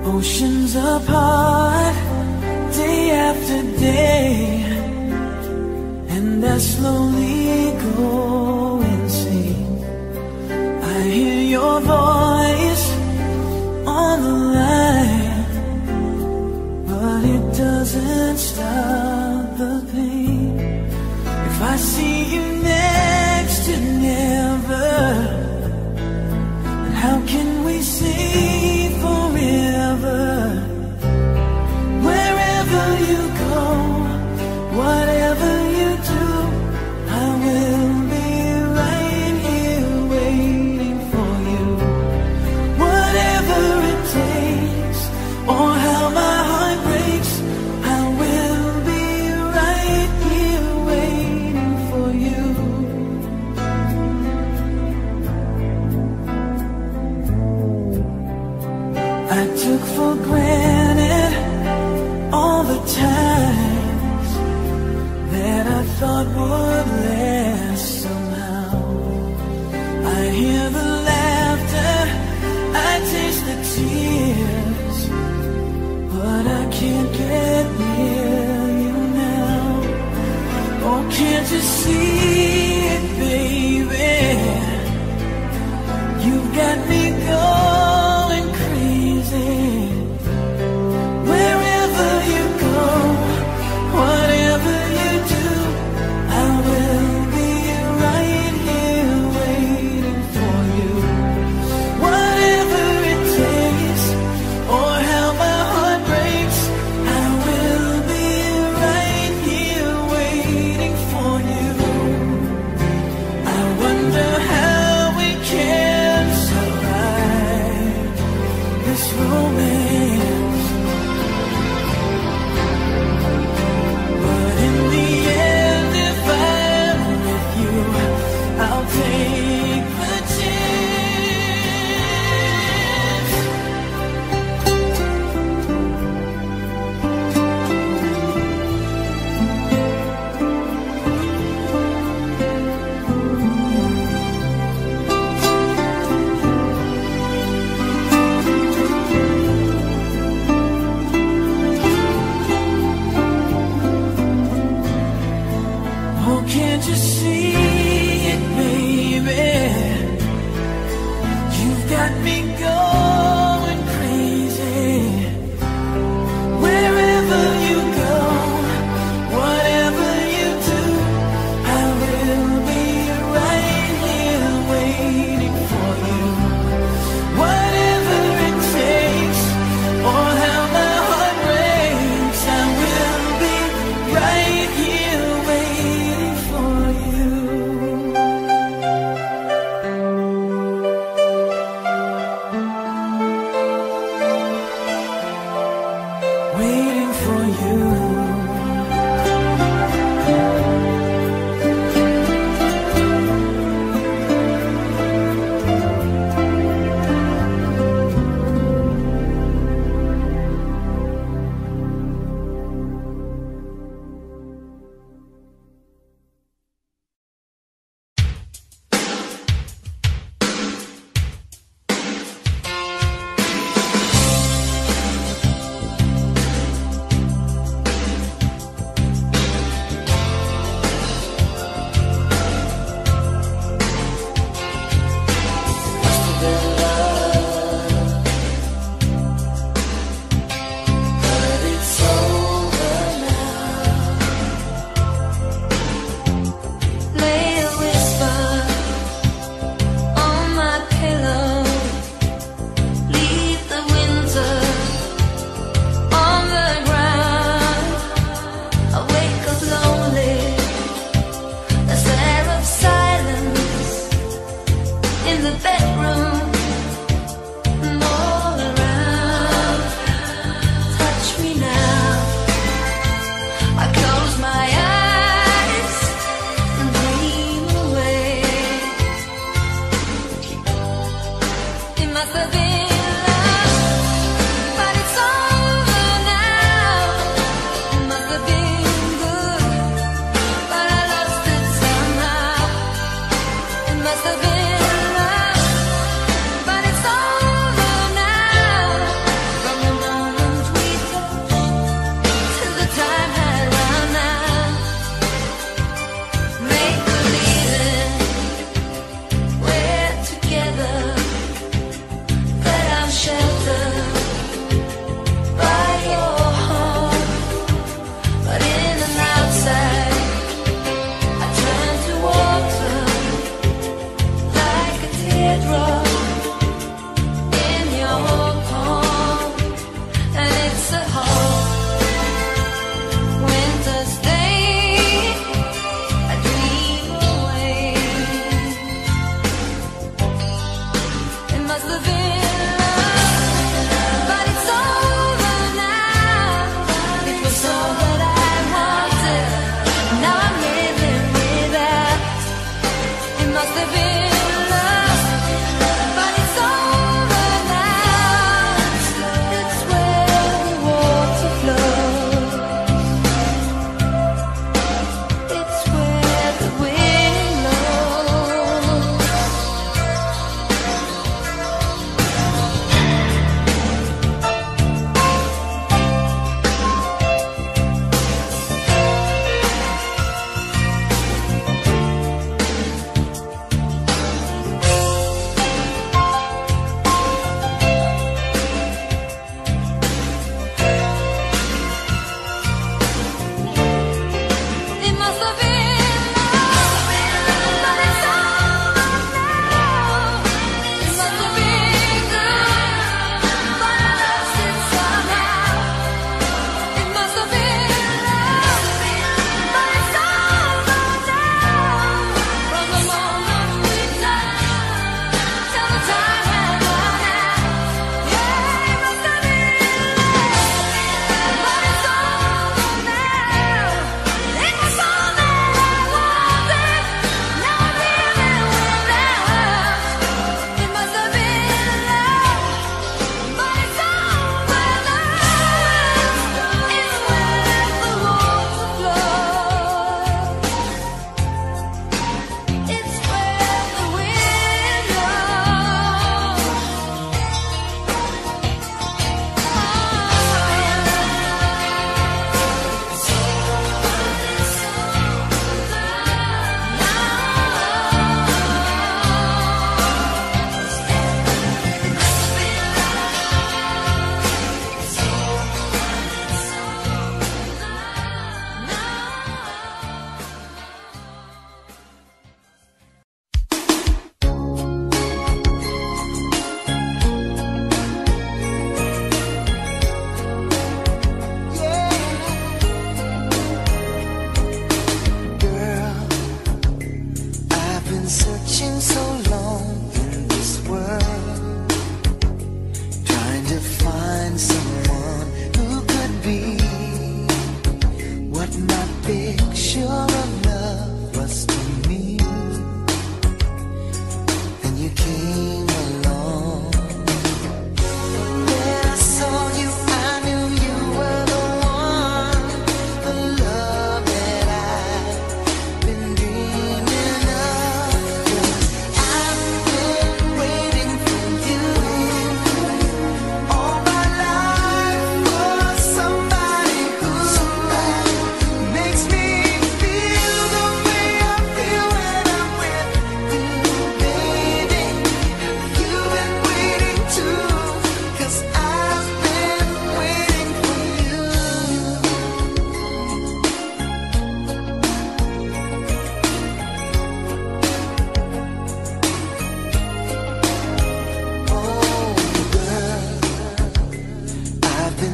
Oceans apart, day after day, and I slowly go insane. I hear your voice on the line, but it doesn't stop the pain. If I see you next to never, then how can we say forever? Wherever you go, whatever you do, I will be right here waiting for you. Whatever it takes, or how my heart breaks, I will be right here waiting for you. I took for granted all the times that I thought would last somehow. I hear the laughter, I taste the tears, but I can't get near you now. Oh, can't you see it, baby? You've got me going crazy. Wherever you go, whatever you do, I will be right here waiting for you. Whatever it takes, or how my heart breaks, I will be right here waiting for you. I wonder how we can survive this romance, but in the end, if I'm with you, I'll take the chance.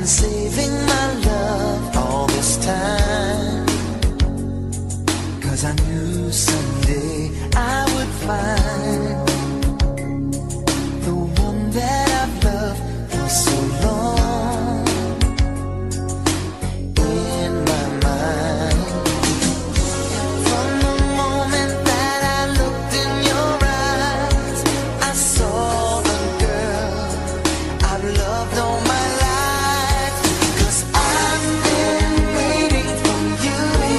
been saving my love all this time, 'cause I knew someday I would find the one that I've loved for so long in my mind. From the moment that I looked in your eyes, I saw the girl I've loved all my life. 'Cause I've been waiting for you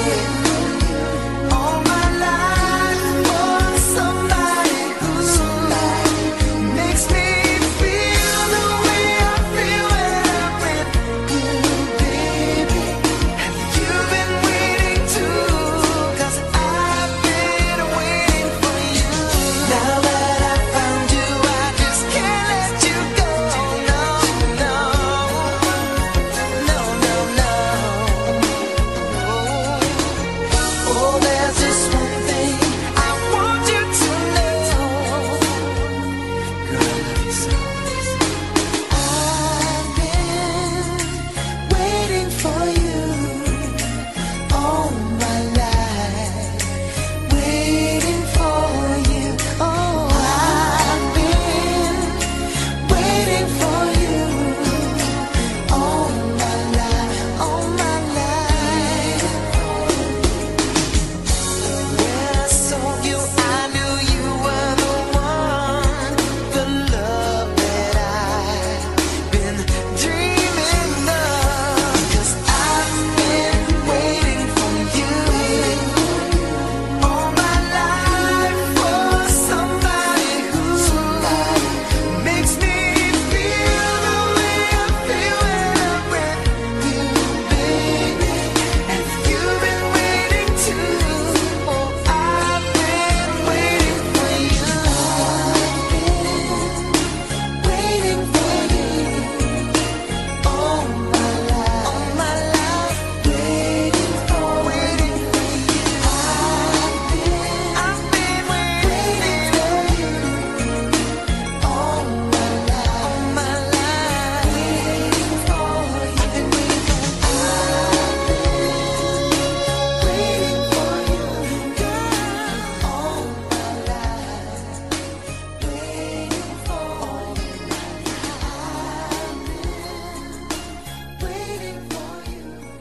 all my life, for somebody who makes me feel the way I feel when I'm with you, baby. Have you been waiting too? 'Cause I've been waiting for you. Now that I found you, I just can't let you go. No, no, no, no, no. Oh, there's just one thing I want you to know. Girl, I love you so. I've been waiting for you all my life, waiting for you. Oh, I've been waiting for you all my life, all my life. When I saw you, I knew you were the one, the love that I've been dreaming of. 'Cause I've been waiting for you all my life, for somebody who makes me feel the way I feel when I'm with you, baby. And you've been waiting too. Oh, I've been waiting for you. Waiting for you all my life, waiting for you. I've been waiting for you all my life, waiting for you. I've been waiting for you, girl, all my life, waiting for you. Waiting for you.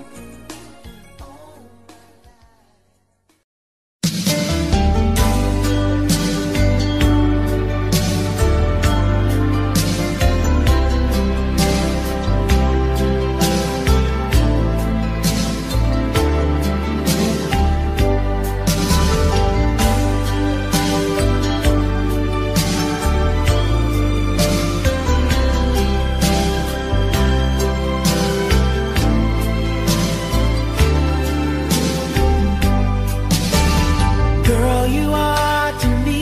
Girl, you are to me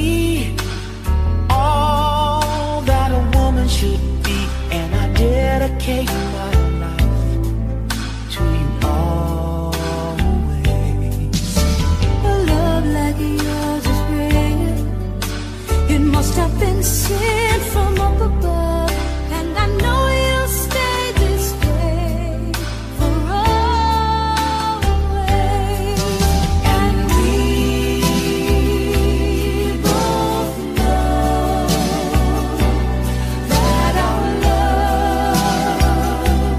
all that a woman should be, and I dedicate my life to you always. A love like yours is rare. It must have been sent from up above, and I know you'll stay this way for always. And we both know that our love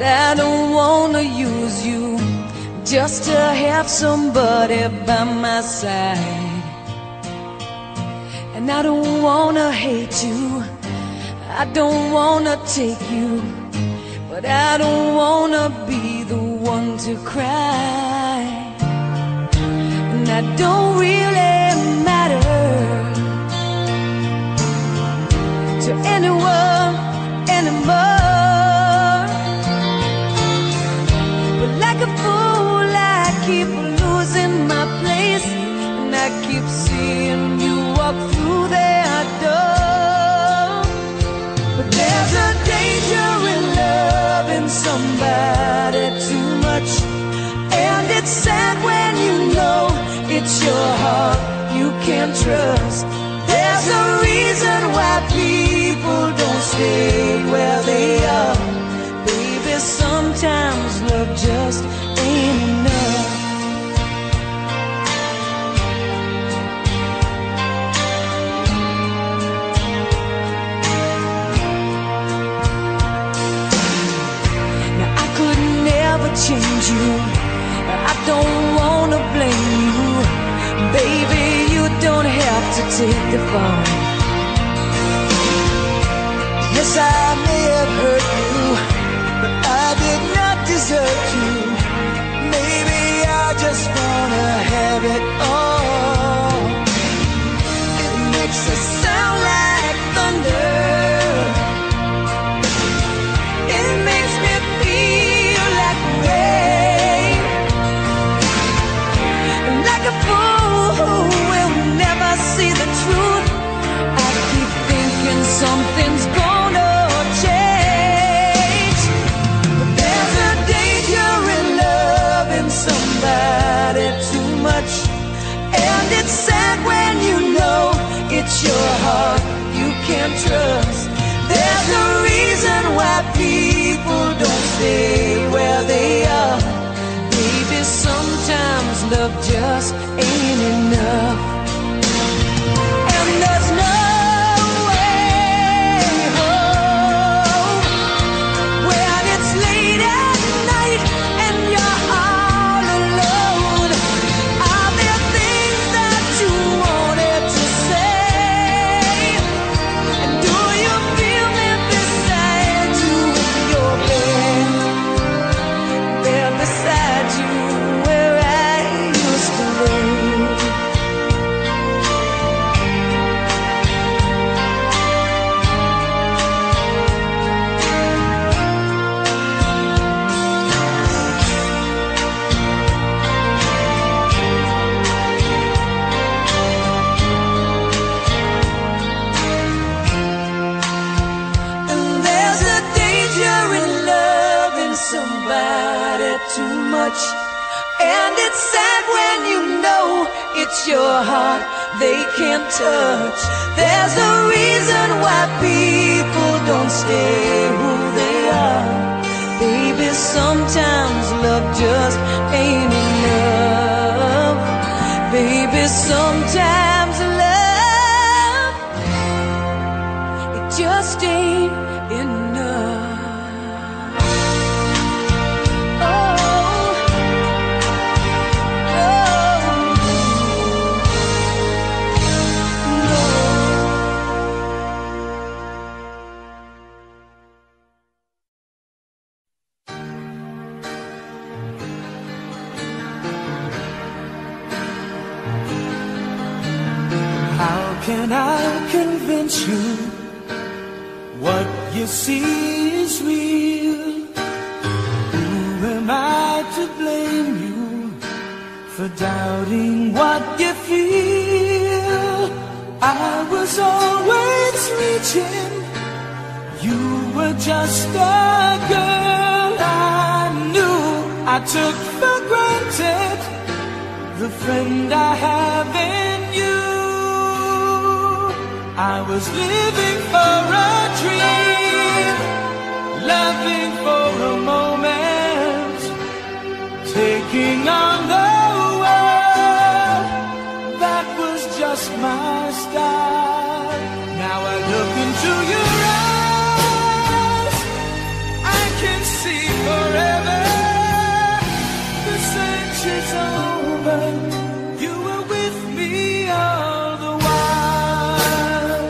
I don't wanna use you just to have somebody by my side. And I don't wanna hate you, I don't wanna take you, but I don't wanna be the one to cry. And I don't really matter to anyone anymore. But like a fool I keep losing my place, and I keep seeing you walk through their door. But there's a danger in loving somebody too much, and it's sad when you know it's your heart you can't trust. There's a reason why people don't stay where they are. Baby, sometimes love just ain't enough. Now I could never change you, I don't wanna blame you. Baby, you don't have to take the fall. Yes, I may have hurt you, but I did not deserve you. Maybe I just wanna have it all. It makes a sound like thunder, it makes me feel like rain, like a fool who will never see the truth. I keep thinking something's gonna change, but there's a danger in loving somebody too much, and it's sad when you know it's your heart you can't trust. There's a reason why people don't stay where they are. Baby, sometimes love just ain't enough. And there's no way home when it's late at night and you're all alone. Are there things that you wanted to say? And do you feel me beside you in your bed? There beside you where I used to live. And there's a danger in loving somebody too much, and it's sad when you know it's your heart they can't touch. There's a reason why people don't stay who they are. Baby, sometimes love just ain't enough. Baby, sometimes love, it just ain't enough. How can I convince you what you see is real? Who am I to blame you for doubting what you feel? I was always reaching, you were just a girl I knew. I took for granted the friend I have in you. I was living for a dream, loving for a moment, taking on the world. That was just my style. Now I look into your eyes, I can see for over, you were with me all the while.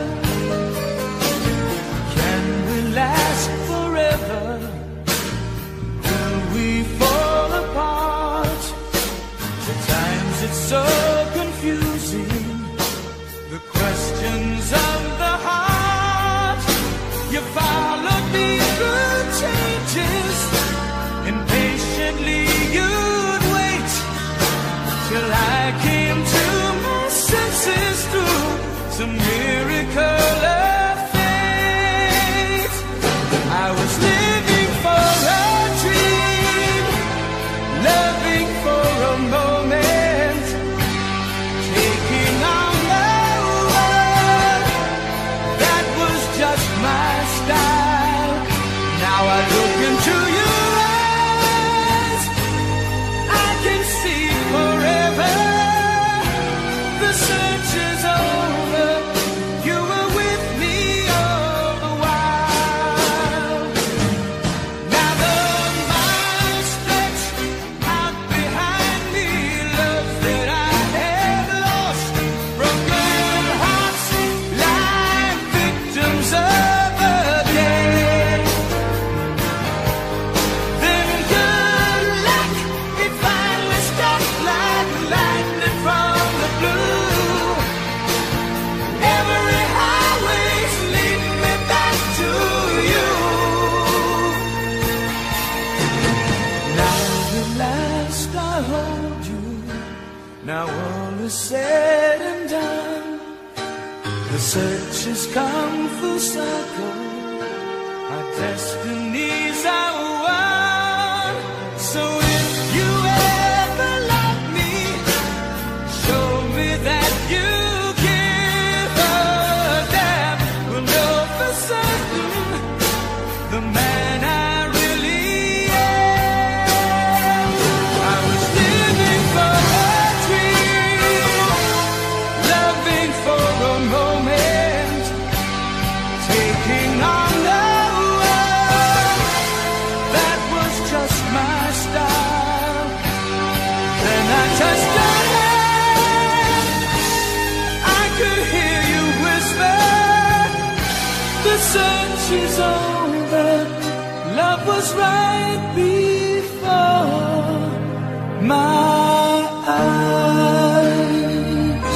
Can we last forever? Will we fall apart? At times it's so confusing, the questions of the heart. You followed me through changes, impatiently you'd wait till I came to my senses through some miracle of fate. I was living for a dream, loving for a moment, taking on the world. That was just my style. Now I look into your eyes, I can see forever. The search is over, you were with me all the while. Now the miles stretch out behind me, love that I had lost, broken hearts like victims of a day. Then good luck, it finally struck like lightning from the blue. Every highway's leading me back to you. Now at last I hold you. Now all is said and done. The search has come full circle. Our destinies are one. So if you ever love me, show me that you give a damn. We'll know for certain the man I really am. I was living for a dream, loving for a moment, taking on the world. That was just my style. Then I touched your hand, I could hear you whisper, the search is over, love was right before my eyes.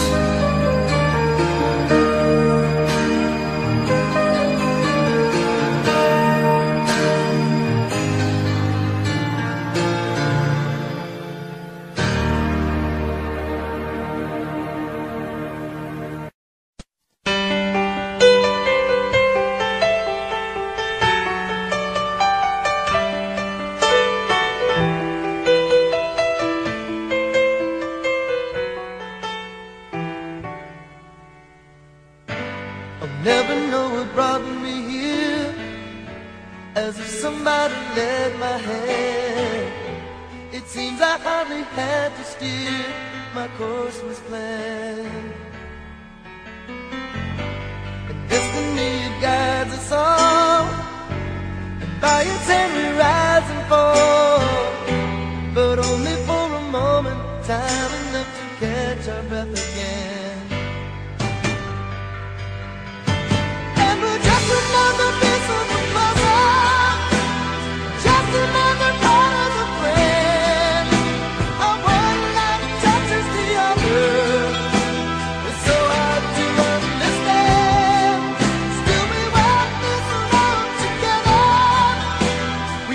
I'll never know what brought me here, as if somebody led my hand. It seems I hardly had to steer, my course was planned. And destiny it guides us all, and by its hand we rise and fall, but only for a moment, time enough to catch our breath again. And we're just another piece of the puzzle, just another part of the plan. Our one life touches the other, it's so hard to understand. Still we walk this road together,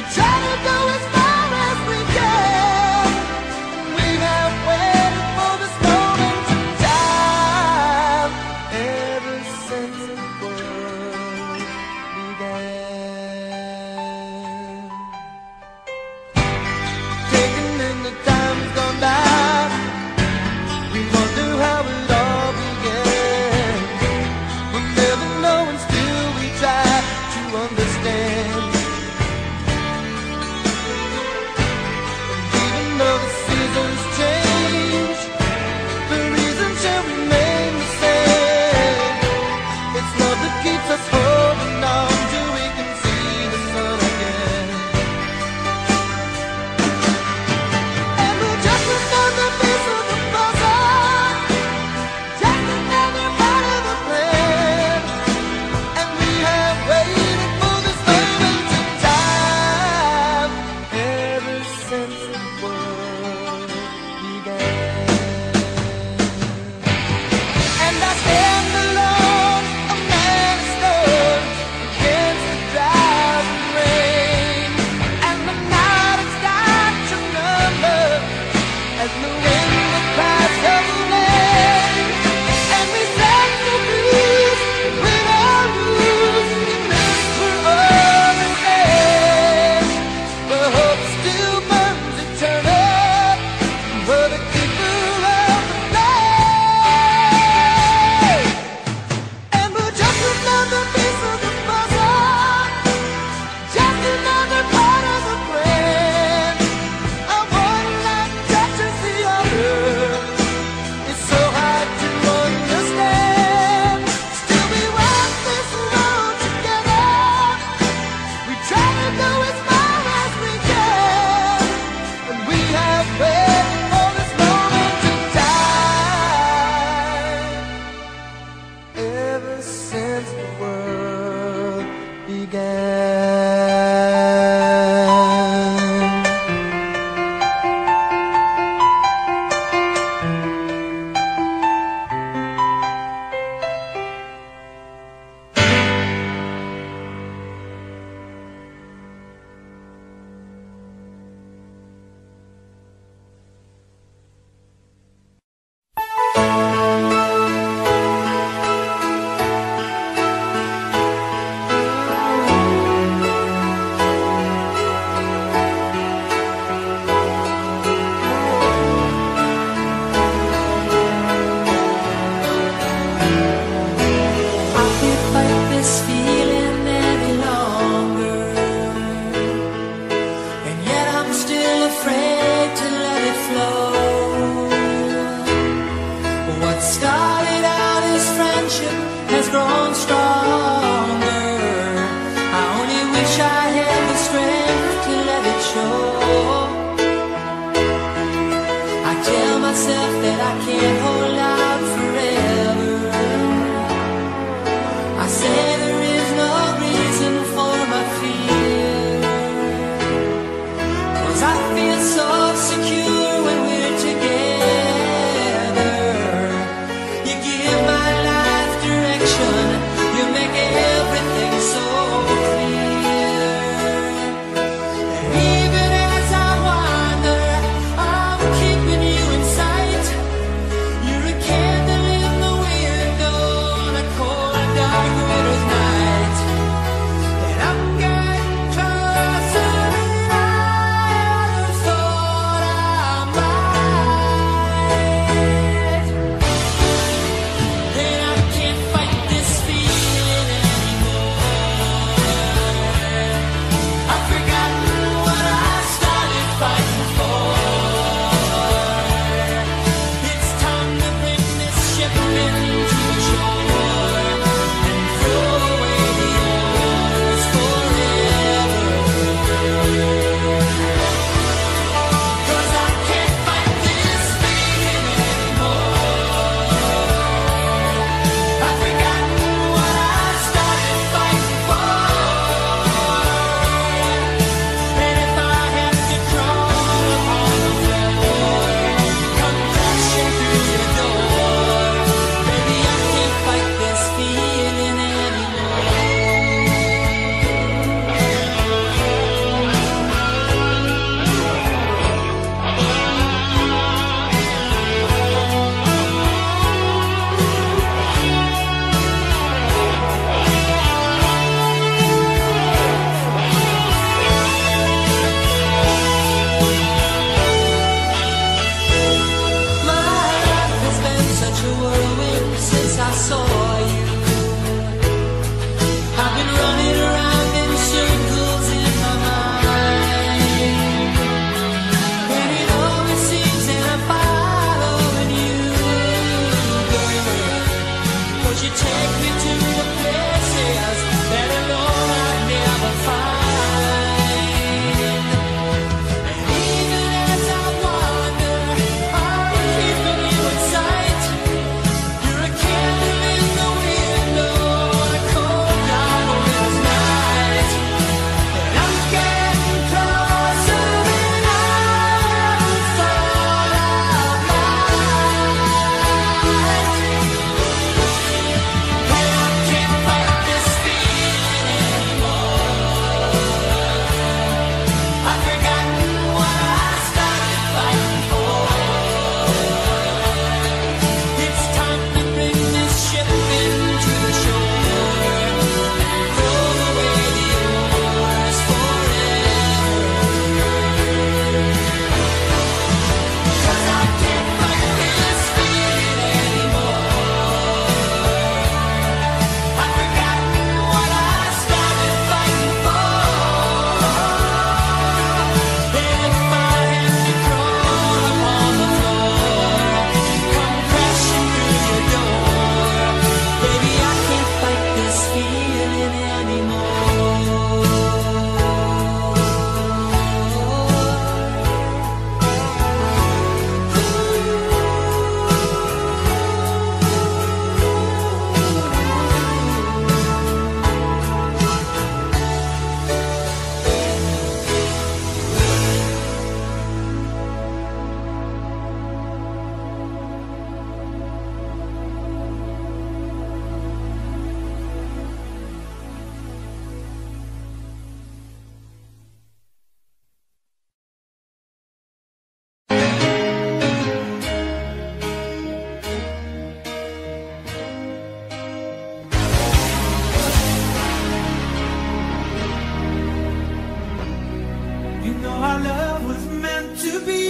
our love was meant to be.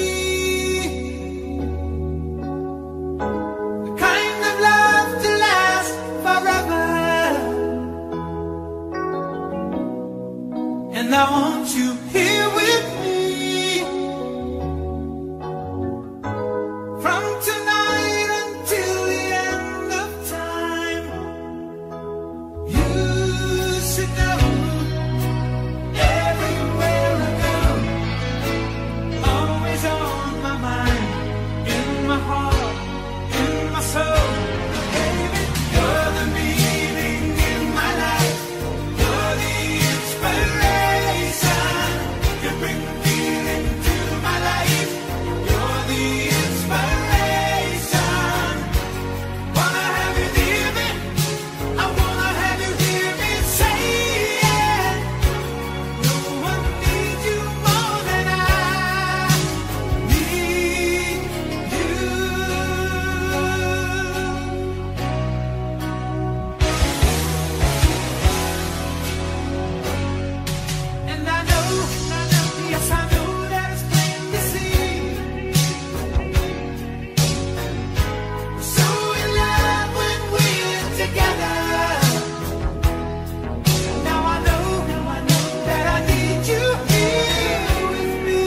The kind of love to last forever. And I want you here with me. From tonight until the end of time. You should know, everywhere I go, always on my mind, in my heart, in my soul. Baby, you're the meaning in my life. You're the inspiration. You bring feeling to my life. You're the inspiration. Wanna have you near me. I wanna have you hear me say it. No one needs you more than I need you. And I know, yes I know that it's plain to see. We're so in love when we're together. Now I know that I need you here with me.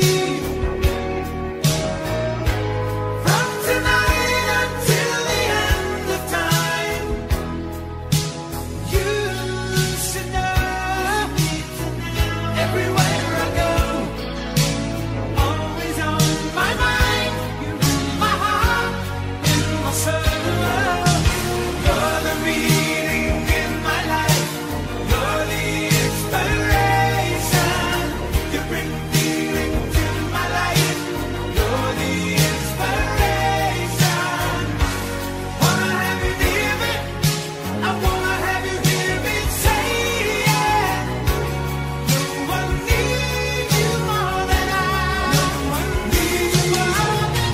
From tonight until the end of time. You should know, everywhere I go, always on my mind, in my heart, in my soul. You're the meaning in my life. You're the inspiration. You bring feeling to my life. You're the inspiration. Wanna have you near me. I wanna have you hear me say it. No one needs you more than I. No one needs you more than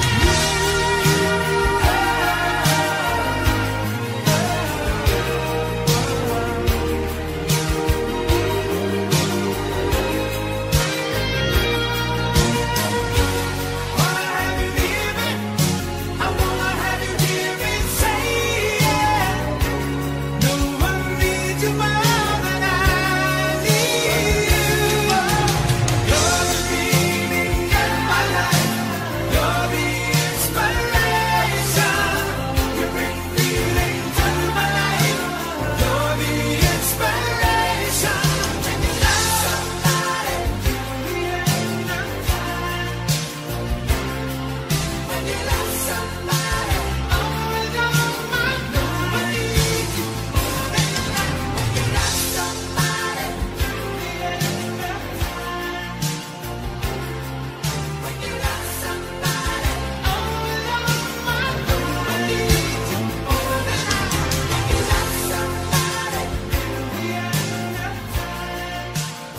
Wanna have you near me. I wanna have you hear me say it. No one needs you more than I need you. You're the meaning in my life. You're the inspiration. You bring feeling to my life. You're the inspiration. When you love somebody till the end of time. When you love somebody, always on my mind. I need you more than I. When you love somebody till the end of time. When you love somebody, always on my mind. I need you more than I. When you love somebody till the end of time.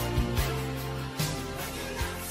When you love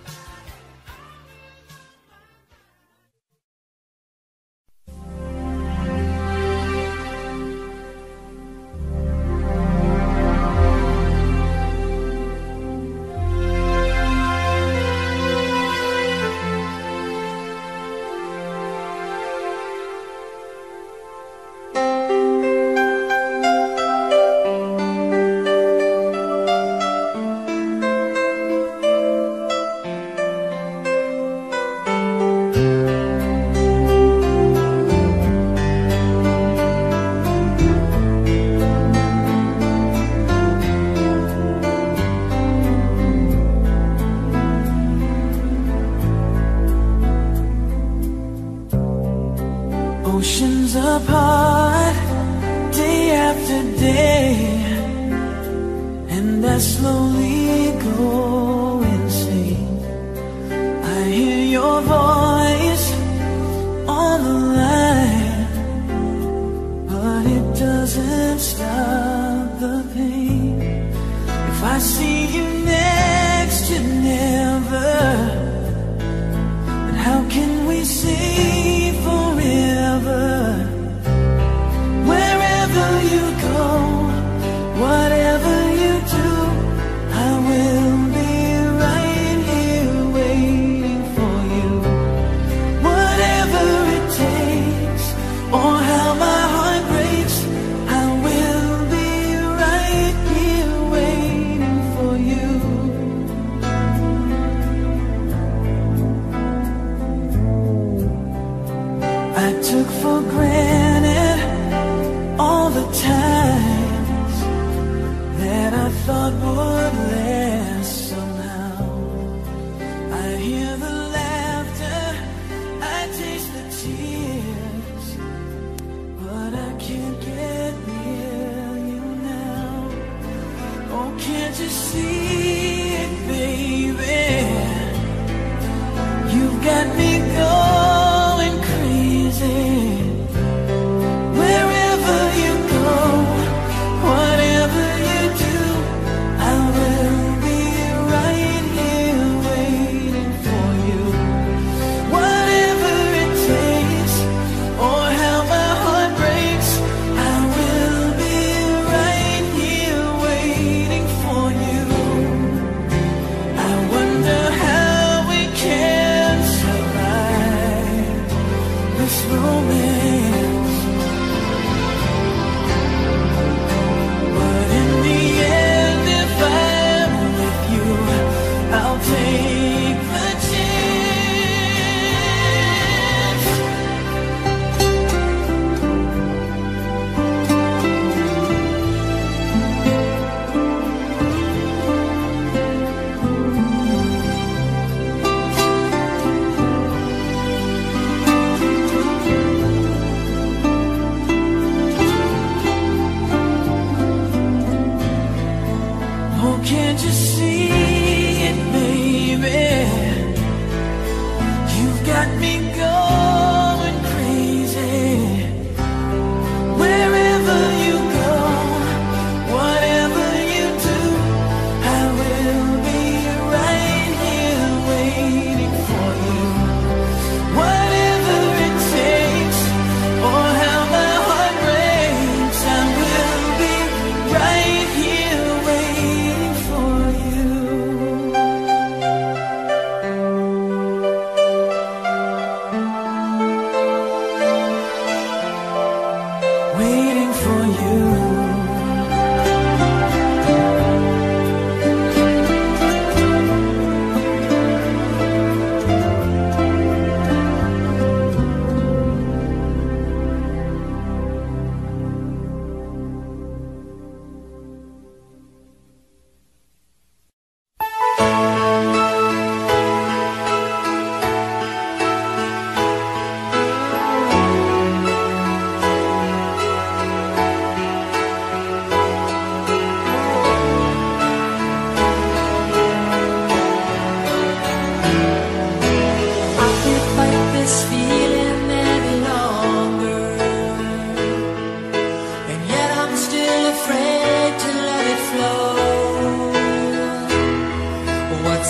Oceans apart, day after day, and I slowly go insane. I hear your voice on the line, but it doesn't stop the pain. If I see you next to never, then how can we say forever? Wherever you go, whatever you do, I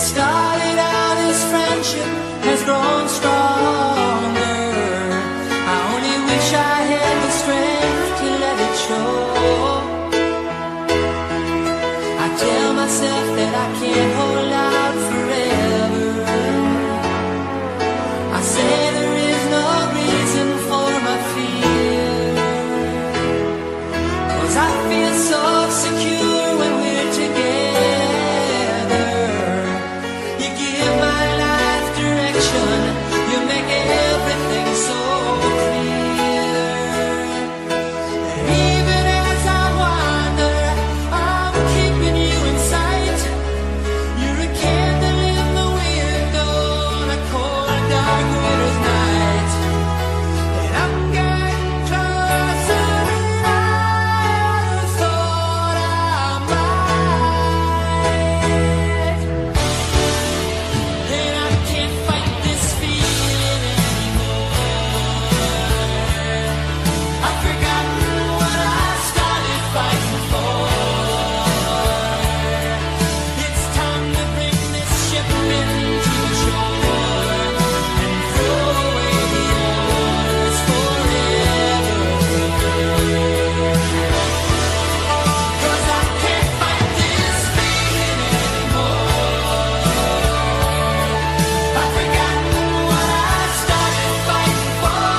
started out as friendship has grown stronger. I only wish I had the strength to let it show. I tell myself that I can't hold out forever. I say there is no reason for my fear, 'cause I feel so secure when we're together. You give my life direction, you make everything so clear. And even as I wander, I'm keeping you in sight. You're a candle in the window on a cold, dark winter's night. And I'm getting closer than I ever thought I might. And I can't fight this feeling anymore. I've forgotten what I started fighting for. It's time to bring this ship into the shore and throw away the oars forever. 'Cause I can't fight this feeling anymore. I've forgotten what I started fighting for.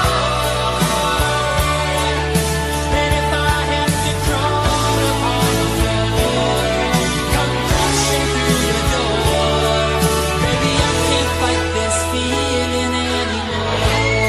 And if I have to crawl upon the floor, come crashing through the door, baby, I can't fight this feeling anymore.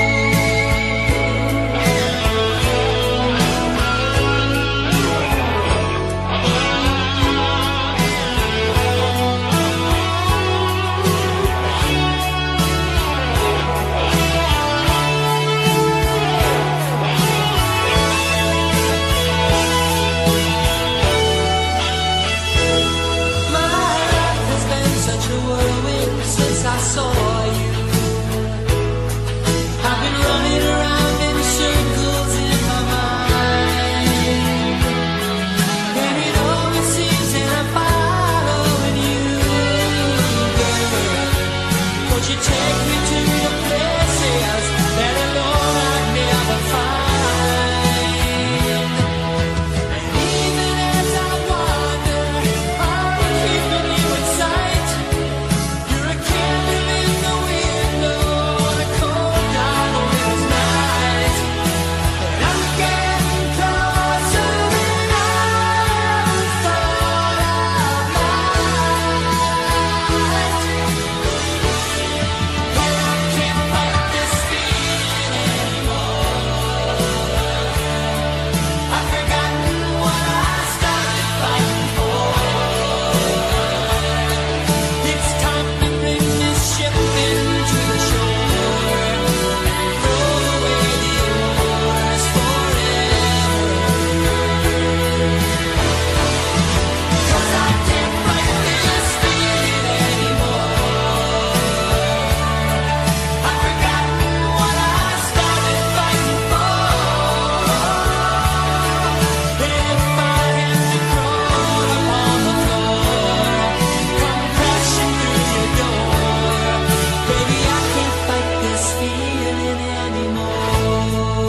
My life has been such a whirlwind since I saw you. I've been running around in circles in my mind, and it always seems that I'm following you, girl. Won't you take me to the places that alone I'd never find? And even as I wander, I'm keeping you in sight. You're a candle in the window on a cold, dark winter's night. And I'm getting closer than I ever thought I might. And I can't fight this feeling anymore. I've forgotten what I started fighting for. It's time to bring this ship into the shore and throw away the oars forever. 'Cause I can't fight this feeling anymore. I've forgotten what I started fighting for. And if I had to crawl upon the floor, come crashing through your door, baby, I can't fight this feeling anymore.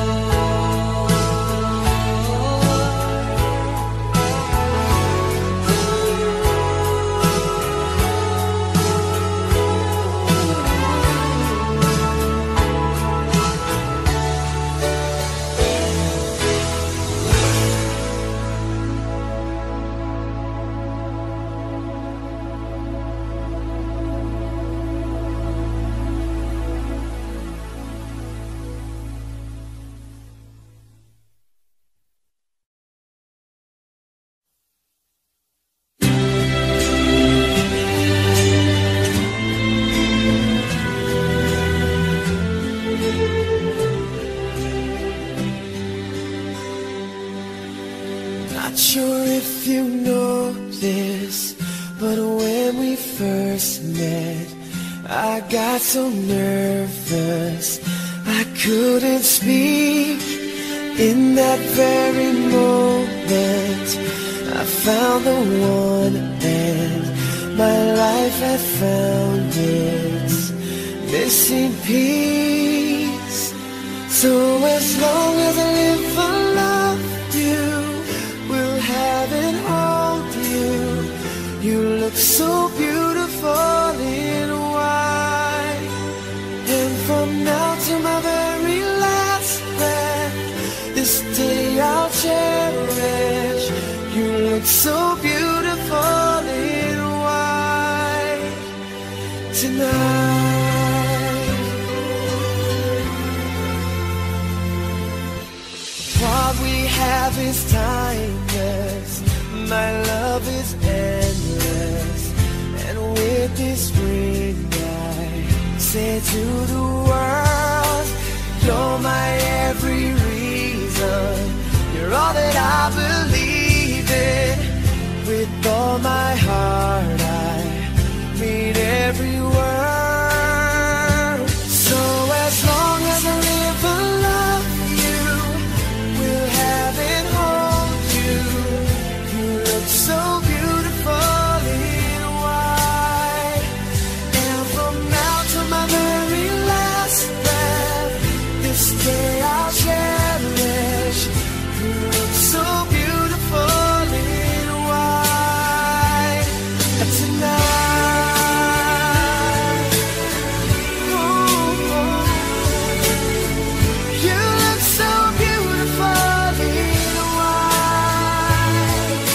Not sure if you know this, but when we first met, I got so nervous I couldn't speak. In that very moment, I found the one, and my life life had found its missing piece. So as long as I live, I love you, will have and hold you. You look so beautiful in white, and from now to my very last breath, this day I'll cherish. You look so beautiful in white tonight. What we have is timeless, my love is endless, and with this ring I say to the world, you're my every reason, you're all that I believe in. With all my heart I mean every word. So as long as I live, I love you, will have and hold you. You look so beautiful in white, and from now to my very last breath, this day I'll cherish. You look so beautiful in white tonight. Ooh, you look so beautiful in white.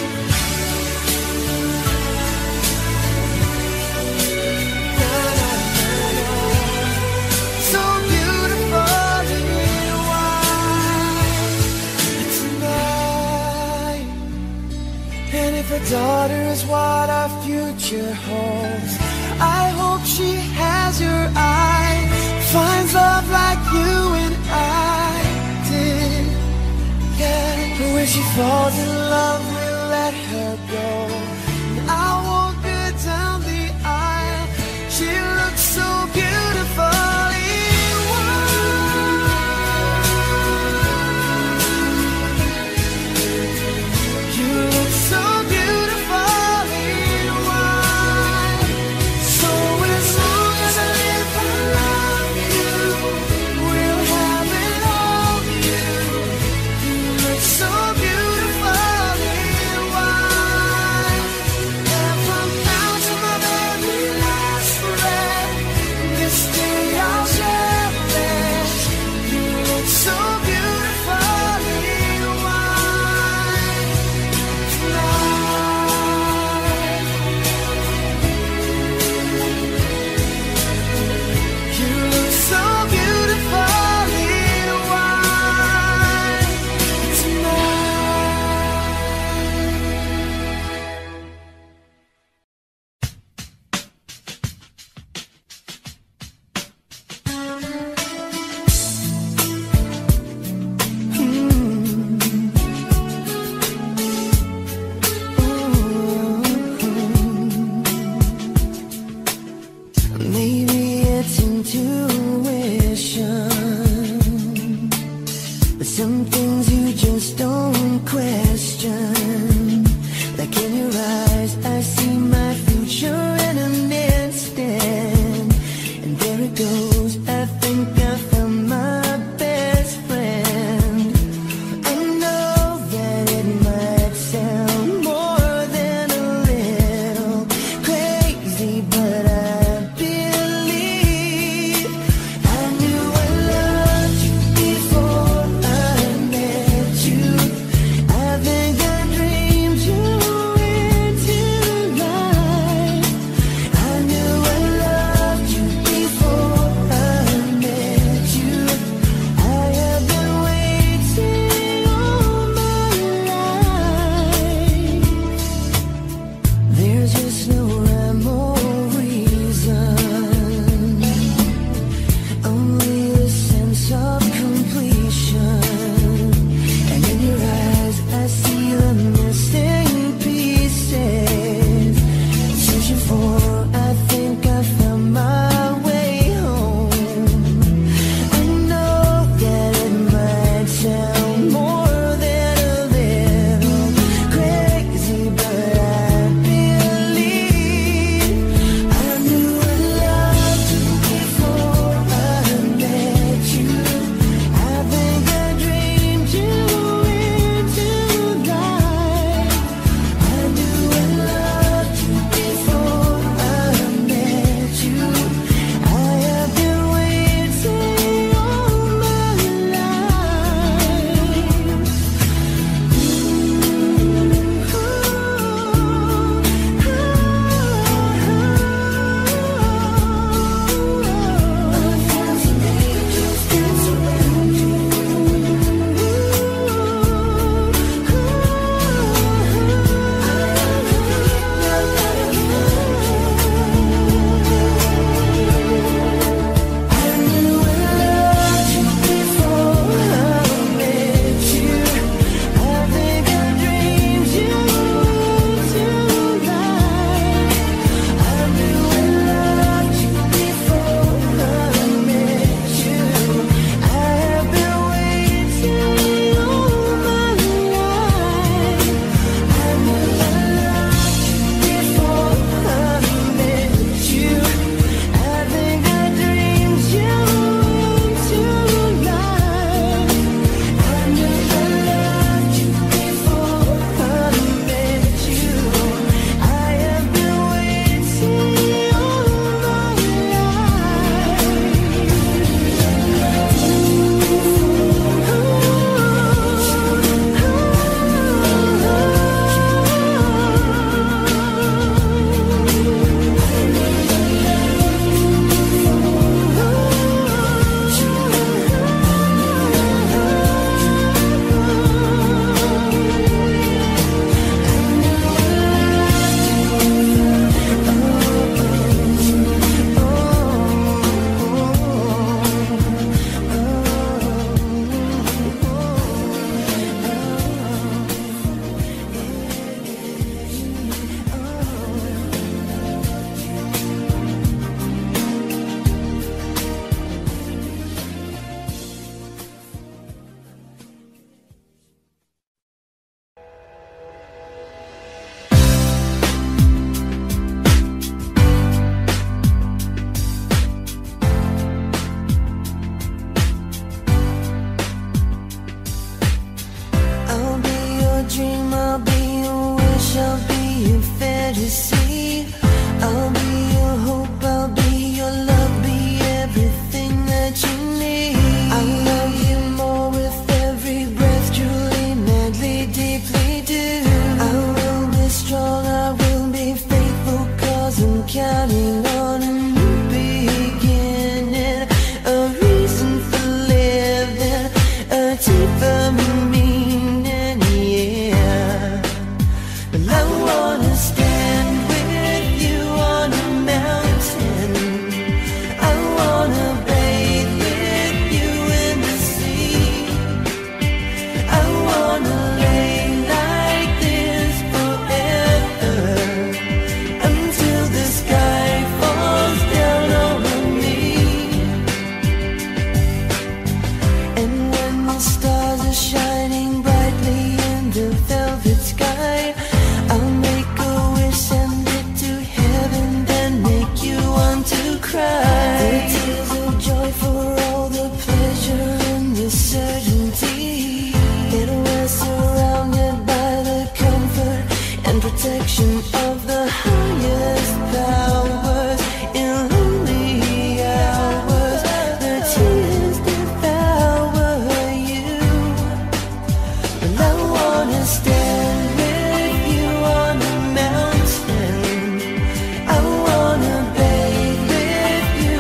So beautiful in white tonight. And if a daughter is what our future holds, I hope she has your eyes, finds love like you and I did. Yeah, but when she falls in love, we'll let her go. And I won't go down the aisle. She looks so beautiful in white. You look so beautiful in white. So as long as I live, I love you, will have and hold you. You look so beautiful in white, and from now to my very last breath, this day I'll cherish. You look so beautiful in white tonight. You look so beautiful in white Maybe it's intuition, but some things you just don't question. Like in your eyes, I see my future in an instant. And there it goes, I think I found my best friend. I know that it might sound more than a little crazy, but I believe I'm counting on a new beginning, a reason for living, a deeper meaning, yeah. Well, I wanna stand with you on a mountain, I wanna bathe with you in the sea, I wanna lay like this forever, until the sky falls down over me. And when the stars are shining brightly in the velvet sky, I'll make a wish, send it to heaven, then make you want to cry. The tears of joy for all the pleasure and the certainty that we're surrounded by the comfort and protection of the highest powers. In lonely hours, the tears devour you. Well, I wanna stand with you on a mountain, I wanna bathe with you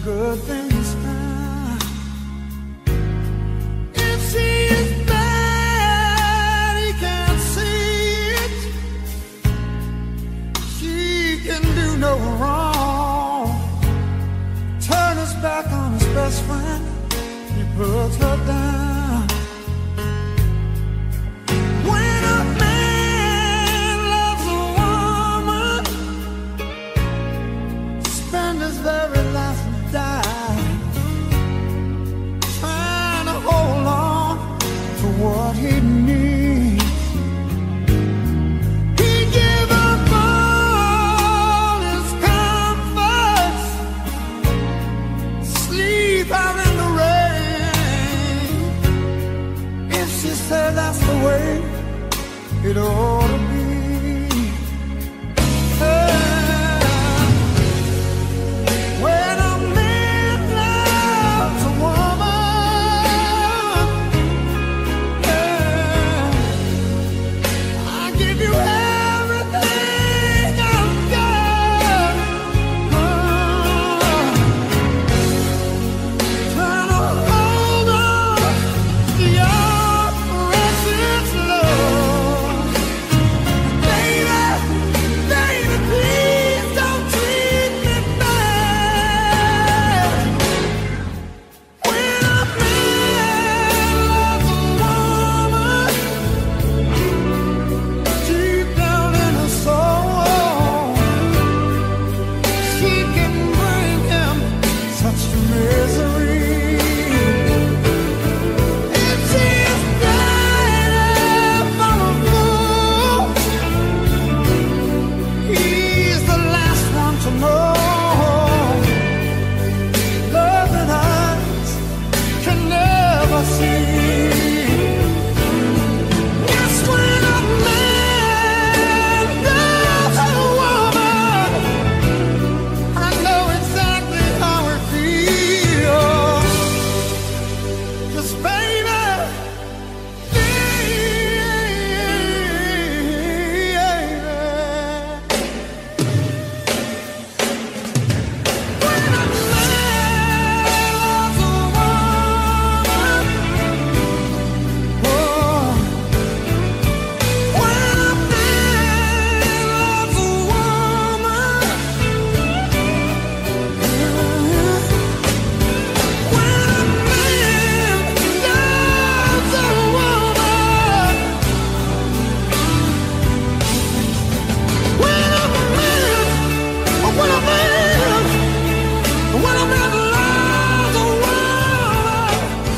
good things found. If she is bad, he can't see it. She can do no wrong. Turn his back on his best friend, he puts her down. When a man loves a woman, spend his very last dime trying to hold on to what he needs. He give up all his comforts, sleep out in the rain. If she said that's the way it ought to be. When a man loves a woman, I give you everything I've got. Trying to hold on to your precious love. Baby, baby, please don't treat me bad. When a man loves a woman, deep down in her soul, she can bring him such misery. If she's died from a fool, he's the last one to know. Love and eyes can never see. Yes, when a man loves a woman, I know exactly how it feels. 'Cause baby, when a man loves a woman, oh, when a man loves a woman, when a man loves a woman, when a man, when a man, when a man loves a woman.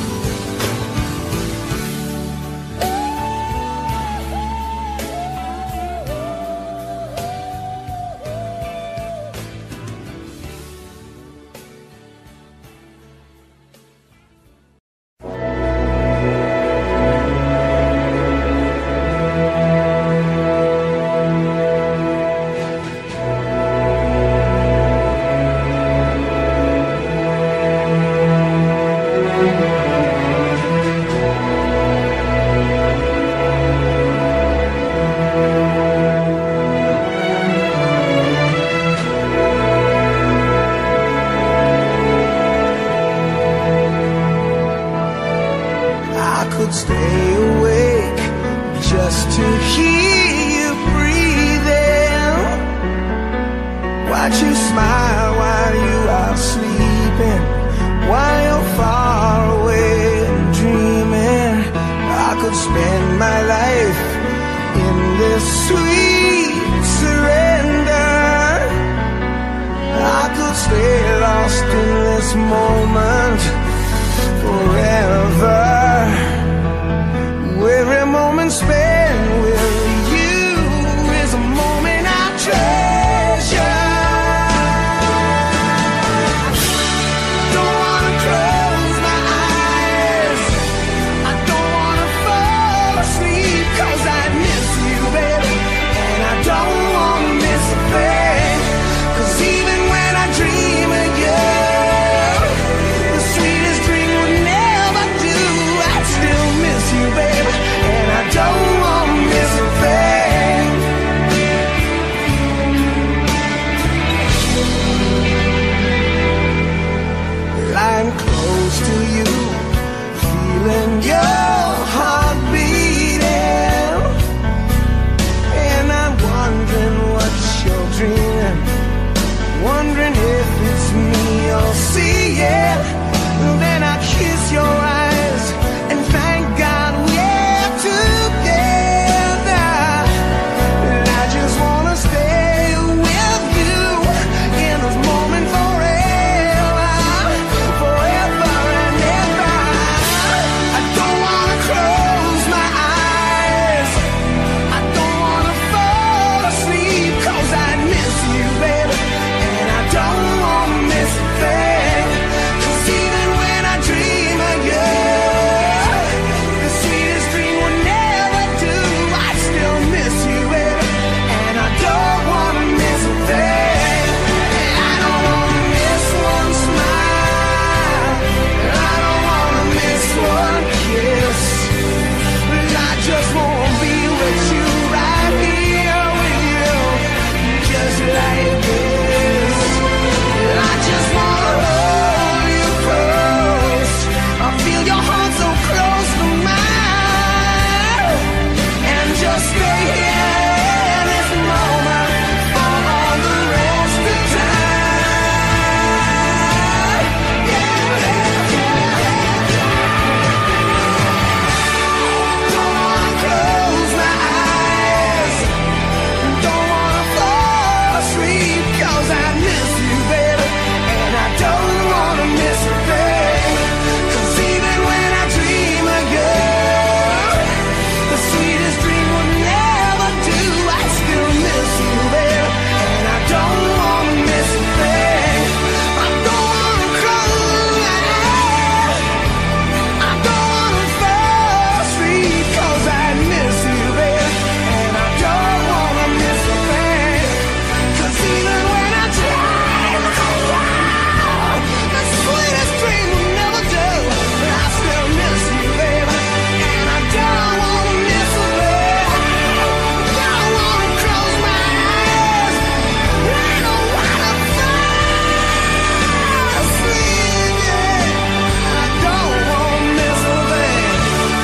I could stay awake just to hear you breathing, watch you smile while you are sleeping, while you're far away and dreaming. I could spend my life in this sweet surrender. I could stay lost in this moment forever. Every moment spent with you is a moment I treasure. Don't wanna close my eyes, I don't wanna fall asleep, 'cause I miss you, baby, and I don't wanna miss a thing. 'Cause even when I dream of you, the close to you, feeling your heart beating. And I'm wondering what's your dream, wondering if it's me you're seeing. Then I kiss your eyes and thank God we're together. And I just wanna stay with you in this moment forever, forever and ever. I don't wanna close my eyes, I don't wanna fall asleep, 'cause I miss you, baby, and I don't wanna miss a thing. 'Cause even when I dream of you, the sweetest dream will never do. I still miss you, baby, and I don't wanna miss a thing. I don't wanna miss one smile, I don't wanna miss one kiss. I just wanna be with you, right here with you, just like this. I just wanna hold you close, I feel your heart so close to mine, and just stay here in this moment for all the rest of time. Don't wanna close my eyes, don't wanna fall asleep, 'cause I miss you, baby, and I don't wanna miss a thing. 'Cause even when I dream of you, the sweetest dream will never do. I still miss you, baby, and I don't wanna miss a thing. I don't wanna close my eyes, I don't wanna fall asleep, 'cause I miss you, baby, and I don't wanna miss a thing. 'Cause even when I dream of you, the sweetest dream will never do. I still miss you, baby, and I don't wanna miss a thing. I don't wanna close my eyes, I don't wanna fall asleep, yeah. I don't wanna miss a thing.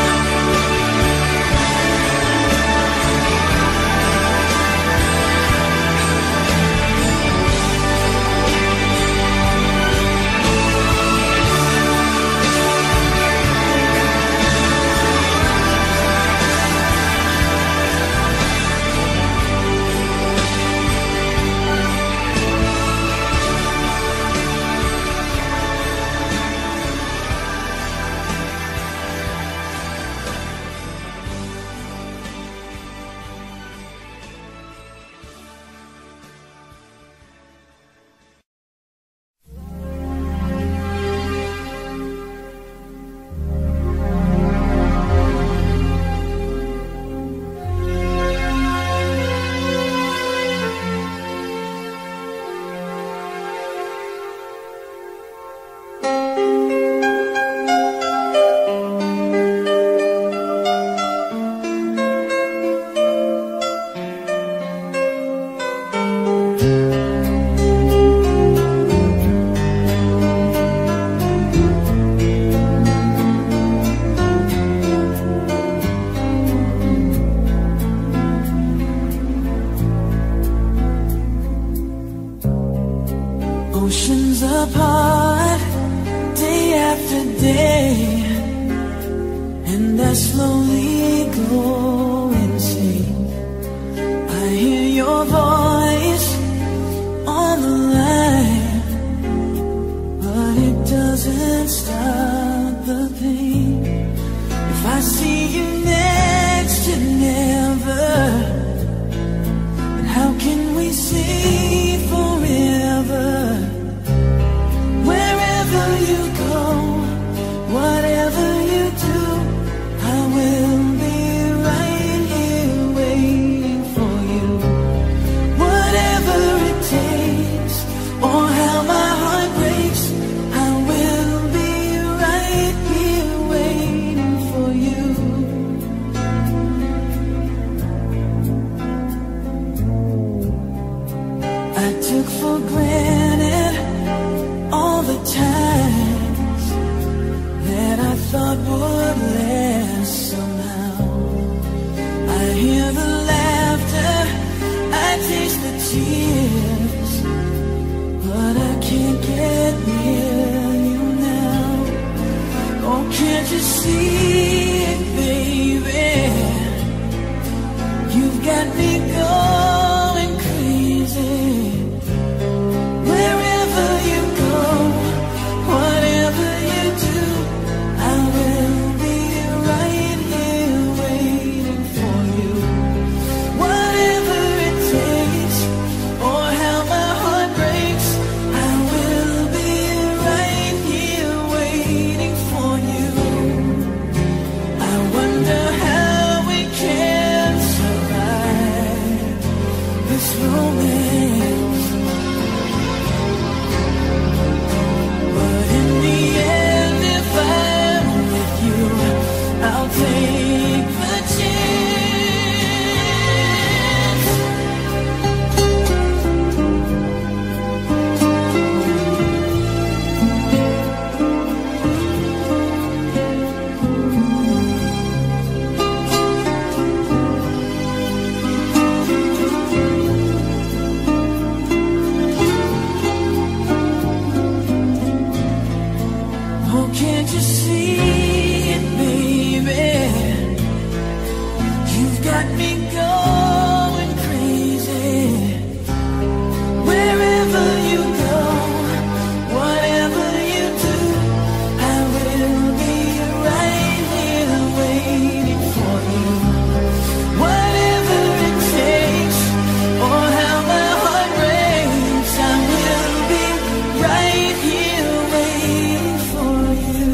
Oceans apart, day after day, and I slowly go insane. I hear your voice on the line, but it doesn't stop the pain. If I see you next to never, then how can we say forever? Wherever you go, whatever you do, I will be right here waiting for you. Whatever it takes, or how my heart breaks, I will be right here waiting for you. I Can't you see it, baby? You've got me going crazy. Wherever you go, whatever you do, I will be right here waiting for you. Whatever it takes, or how my heart breaks, I will be right here waiting for you. I wonder how we can survive this romance. But in the end, if I'm with you, I'll take the chance. Oh, can't you see it, baby? You've got me going crazy. Wherever you go, whatever you do, I will be right here waiting for you. Whatever it takes, or how my heart breaks, I will be right here waiting for you.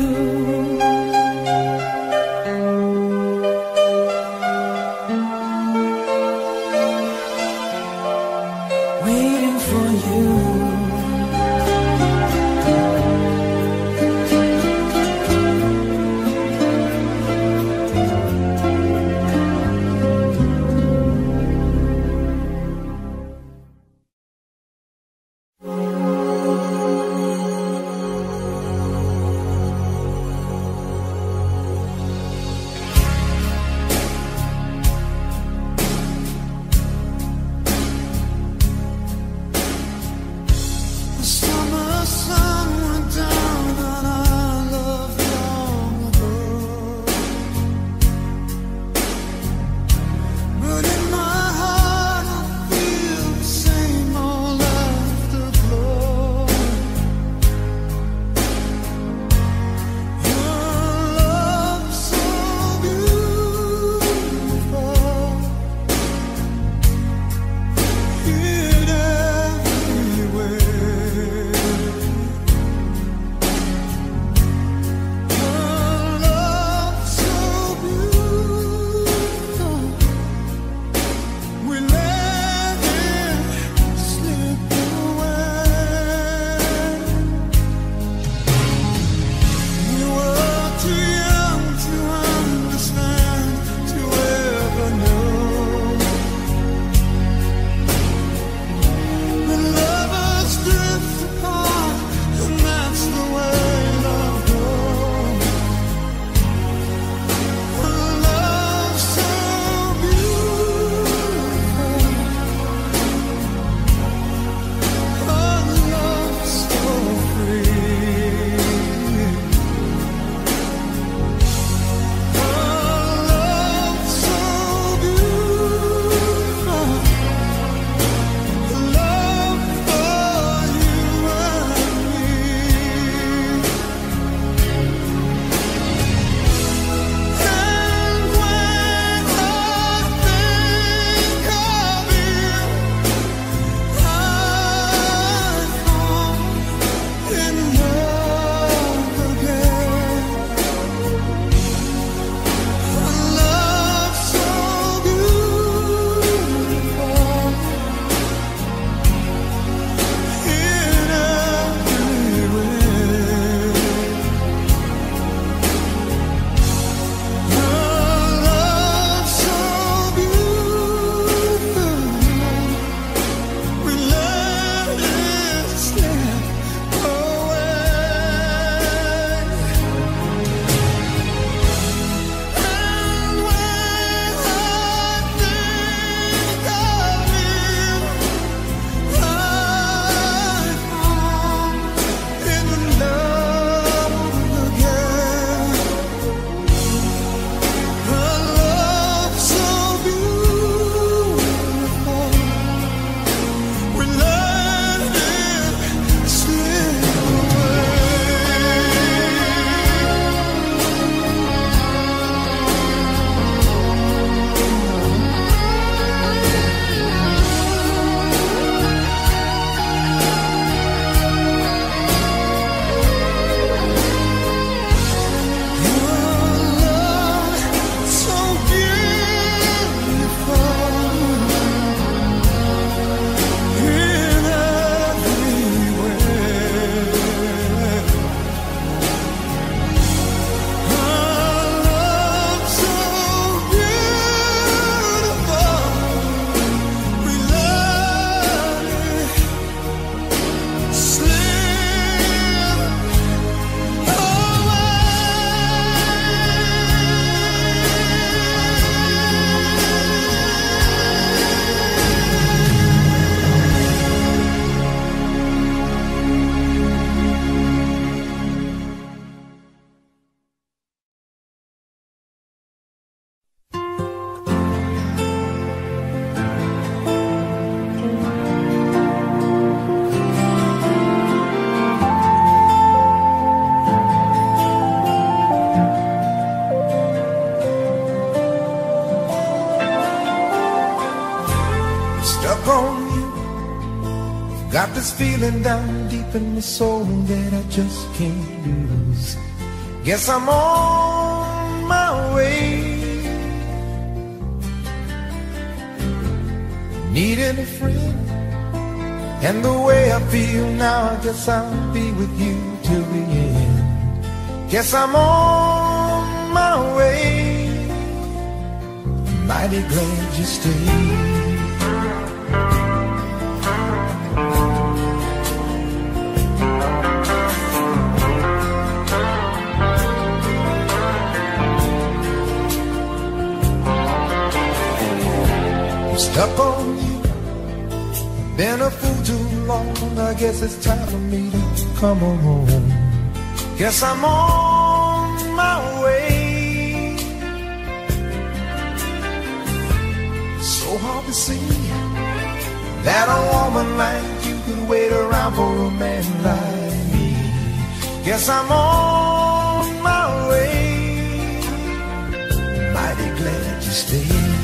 Got this feeling down deep in my soul that I just can't lose. Guess I'm on my way. Needing a friend, and the way I feel now, I guess I'll be with you till the end. Guess I'm on my way. Mighty glad you stayed. Stuck on you, been a fool too long. I guess it's time for me to come on home. Guess I'm on my way. So hard to see that a woman like you could wait around for a man like me. Guess I'm on my way. Mighty glad you stayed.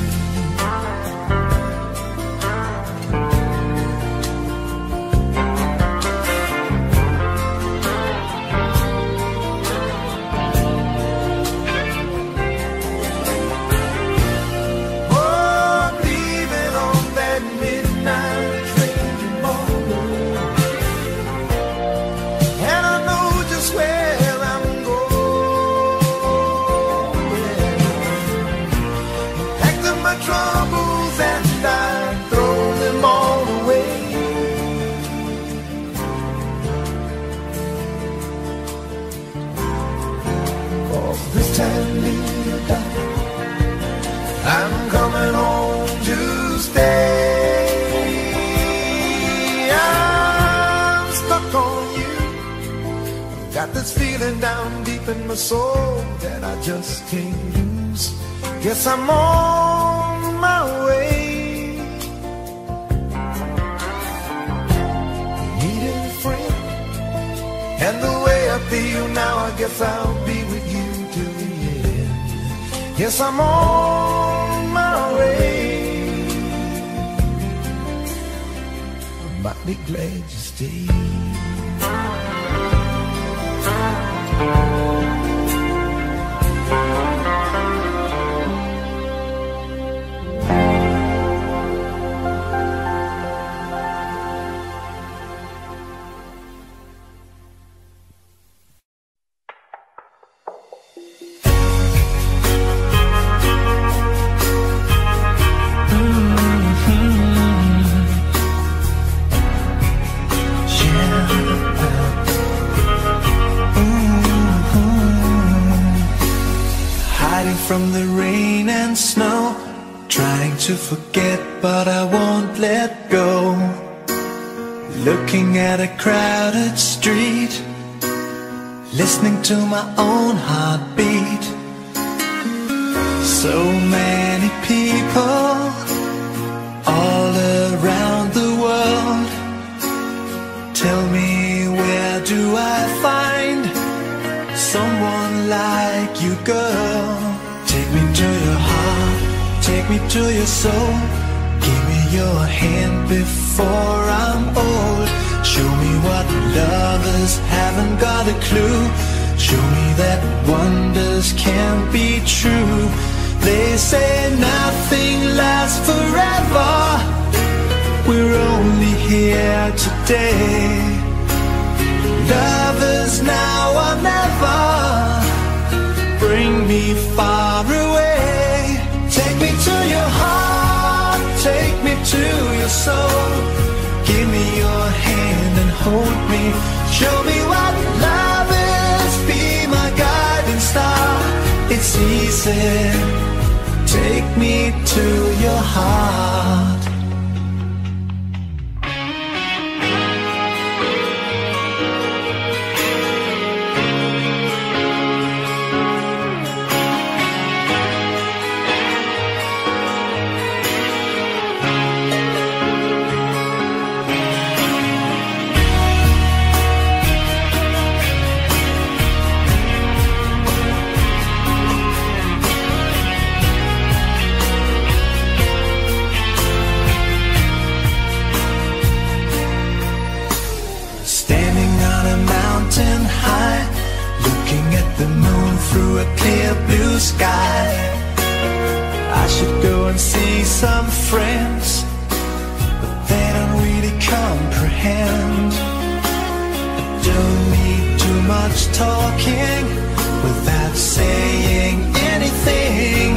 I'm coming home to stay. I'm stuck on you. Got this feeling down deep in my soul that I just can't lose. Guess I'm on my way. Needing a friend, and the way I feel now, I guess I'll be with you till the end. Yes, I'm on my way. I might be glad you stayed. From the rain and snow, trying to forget but I won't let go. Looking at a crowded street, listening to my own heartbeat. So many people all around the world. Tell me, where do I find someone like you, girl? Take me to your heart, take me to your soul. Give me your hand before I'm old. Show me what lovers haven't got a clue. Show me that wonders can't be true. They say nothing lasts forever. We're only here today. Lovers now or never. Bring me far away. Take me to your heart, take me to your soul. Give me your hand and hold me. Show me what love is, be my guiding star. It's easy, take me to your heart. through a clear blue sky. I should go and see some friends, but they don't really comprehend. I don't need too much talking without saying anything.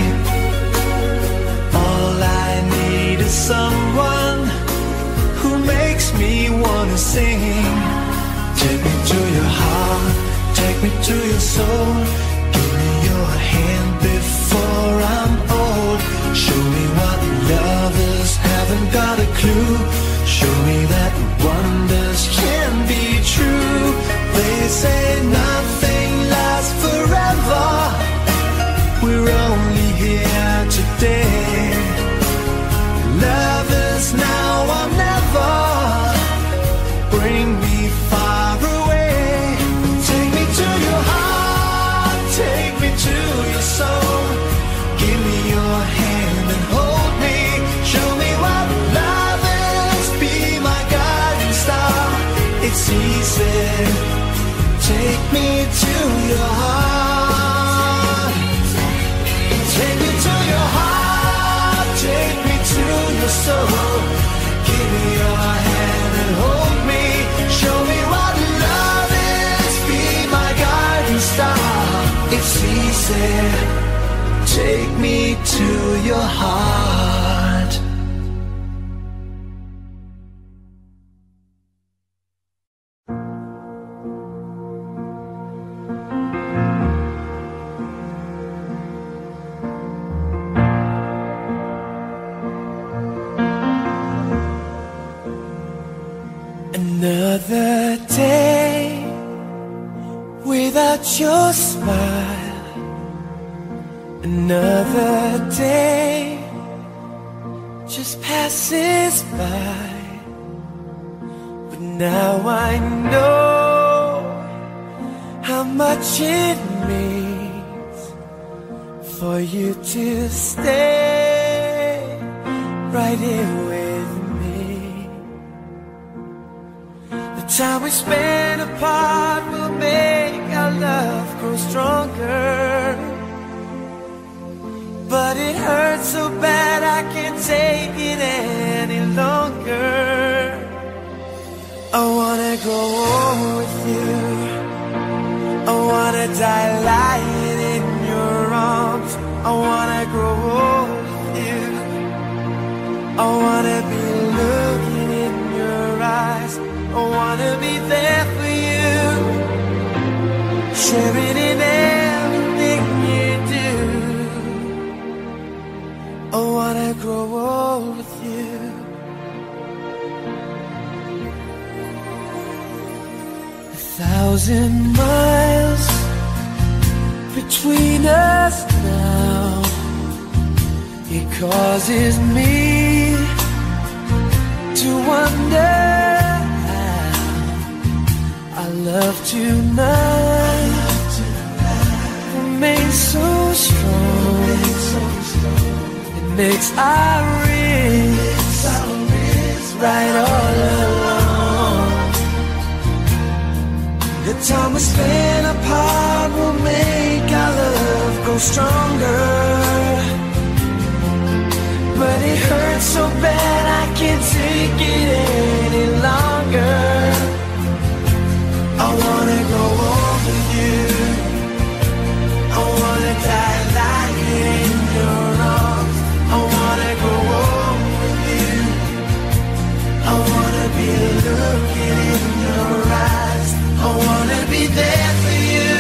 All I need is someone who makes me wanna sing. Take me to your heart, take me to your soul. Give me your hand before I'm old. Show me what lovers haven't got a clue. Show me that wonders can be true. They say nothing lasts forever. We're only here today. Lovers now or never. Bring me far away. Take me to your heart, take me to your soul. Give me your hand and hold me. Show me what love is. Be my guiding star. It's easy. Take me to your heart. Take me to your heart. Take me to your soul. Give me your hand and hold me. Show me what love is. Be my guiding star. It's easy. Take me to your heart. Another day without your smile. Another day just passes by. But now I know how much it means for you to stay right here with me. The time we spend apart will make our love grow stronger. But it hurts so bad I can't take it any longer. I wanna grow old with you. I wanna die lying in your arms. I wanna grow old with you. I wanna be looking in your eyes. I wanna be there for you, sharing in everything you do. I wanna grow old with you. A 1,000 miles between us now. It causes me to wonder how our love tonight remains so strong. It makes our wrists right all along. The time we spend apart will make our love grow stronger. But it hurts so bad I can't take it any longer. I wanna go on with you. I wanna die lying in your arms. I wanna go on with you. I wanna be looking in your eyes. I wanna be there for you,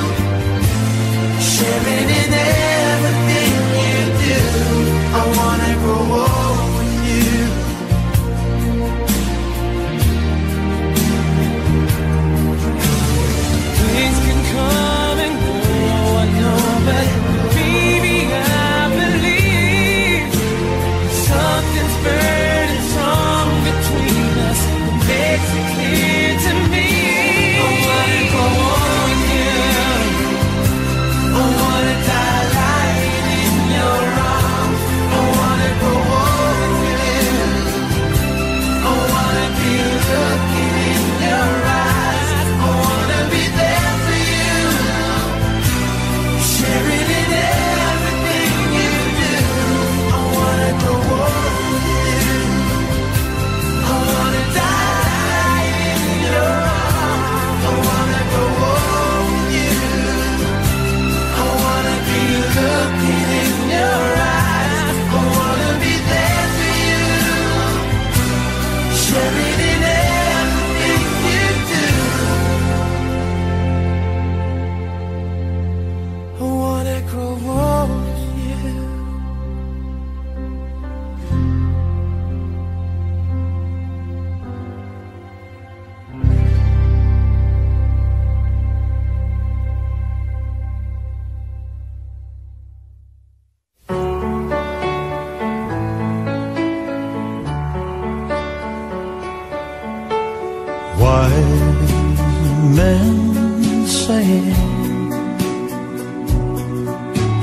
sharing in everything you do. I wanna grow old with you. Things can come and go, I know, but baby, I believe something's burning strong between us. It makes it clear to me. I wanna go on with you. I wanna die.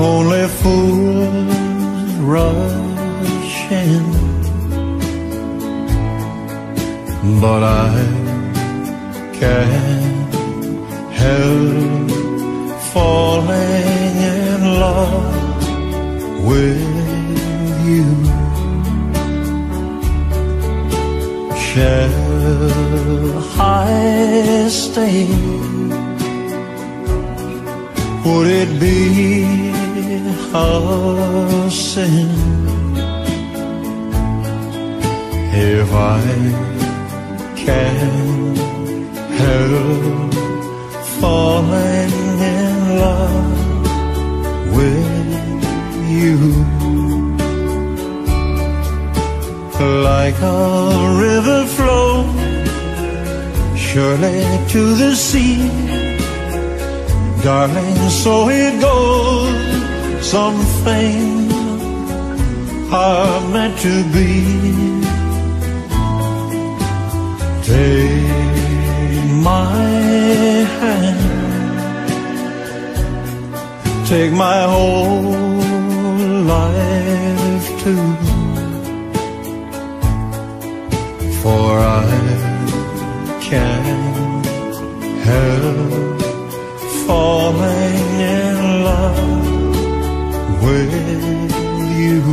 only fools rush in, but I can't help falling in love with you. Shall I stay? Would it be a sin if I can't help falling in love with you? Like a river flows surely to the sea, darling, so it goes. Some things are meant to be. Take my hand, take my whole life too, for I can't help falling in love with you.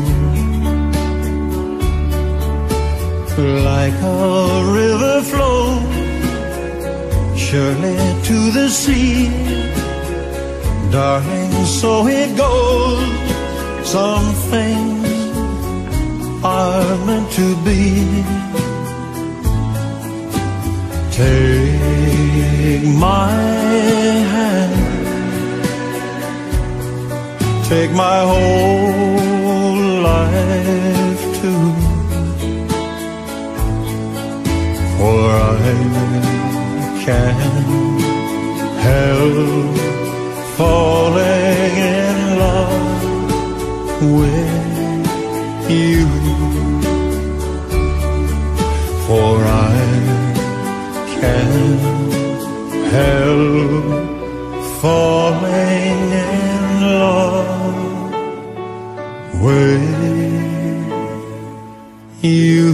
Like a river flows surely to the sea, darling, so it goes. Some things are meant to be. Take my hand, take my whole life too, for I can't help falling in love with you, for I can't help falling in love with you.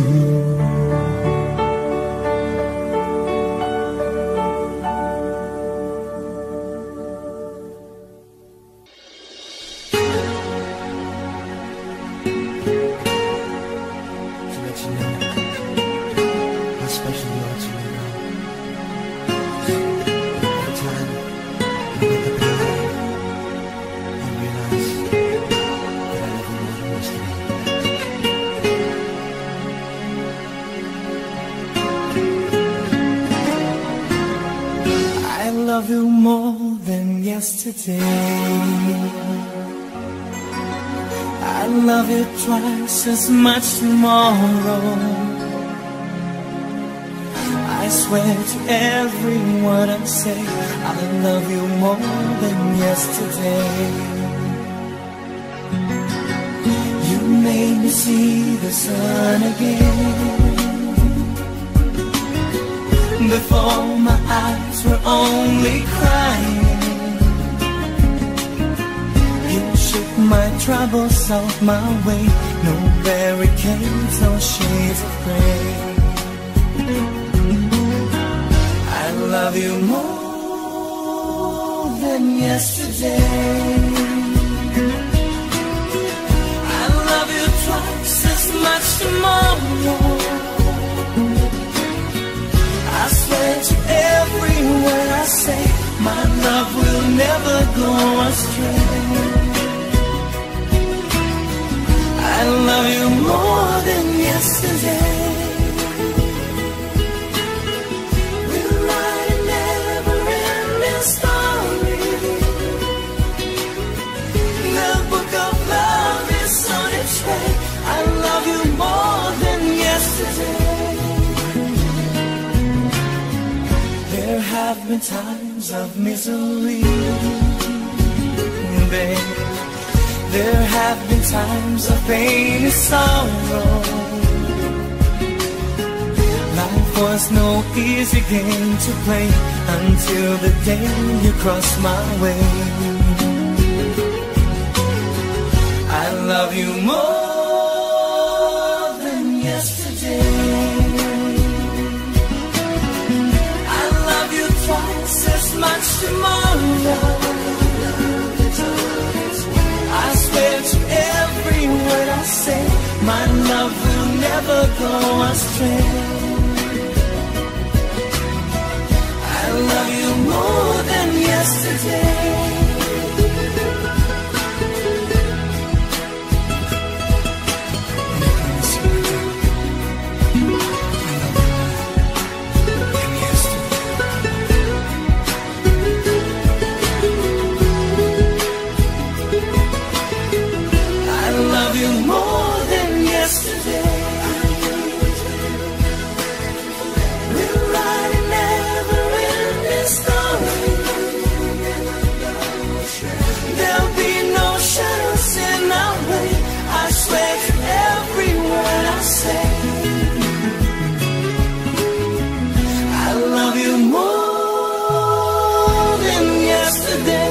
Love you more than yesterday. I love you twice as much tomorrow. I swear to every word I say, I love you more than yesterday. You made me see the sun again. Before my eyes were only crying, you shook my troubles off my way. No barricades, no shades of gray. I love you more than yesterday. I love you twice as much tomorrow. I swear to every word I say, my love will never go astray. I love you more than yesterday. We'll write a never-ending story. The book of love is on its way. I love you more than yesterday. There have been times of misery, babe. There have been times of pain and sorrow. Life was no easy game to play until the day you crossed my way. never go astray. I love you more than yesterday. I love you more than yesterday. We're writing never-ending story. There'll be no shadows in our way. I swear to every word I say. I love you more than yesterday.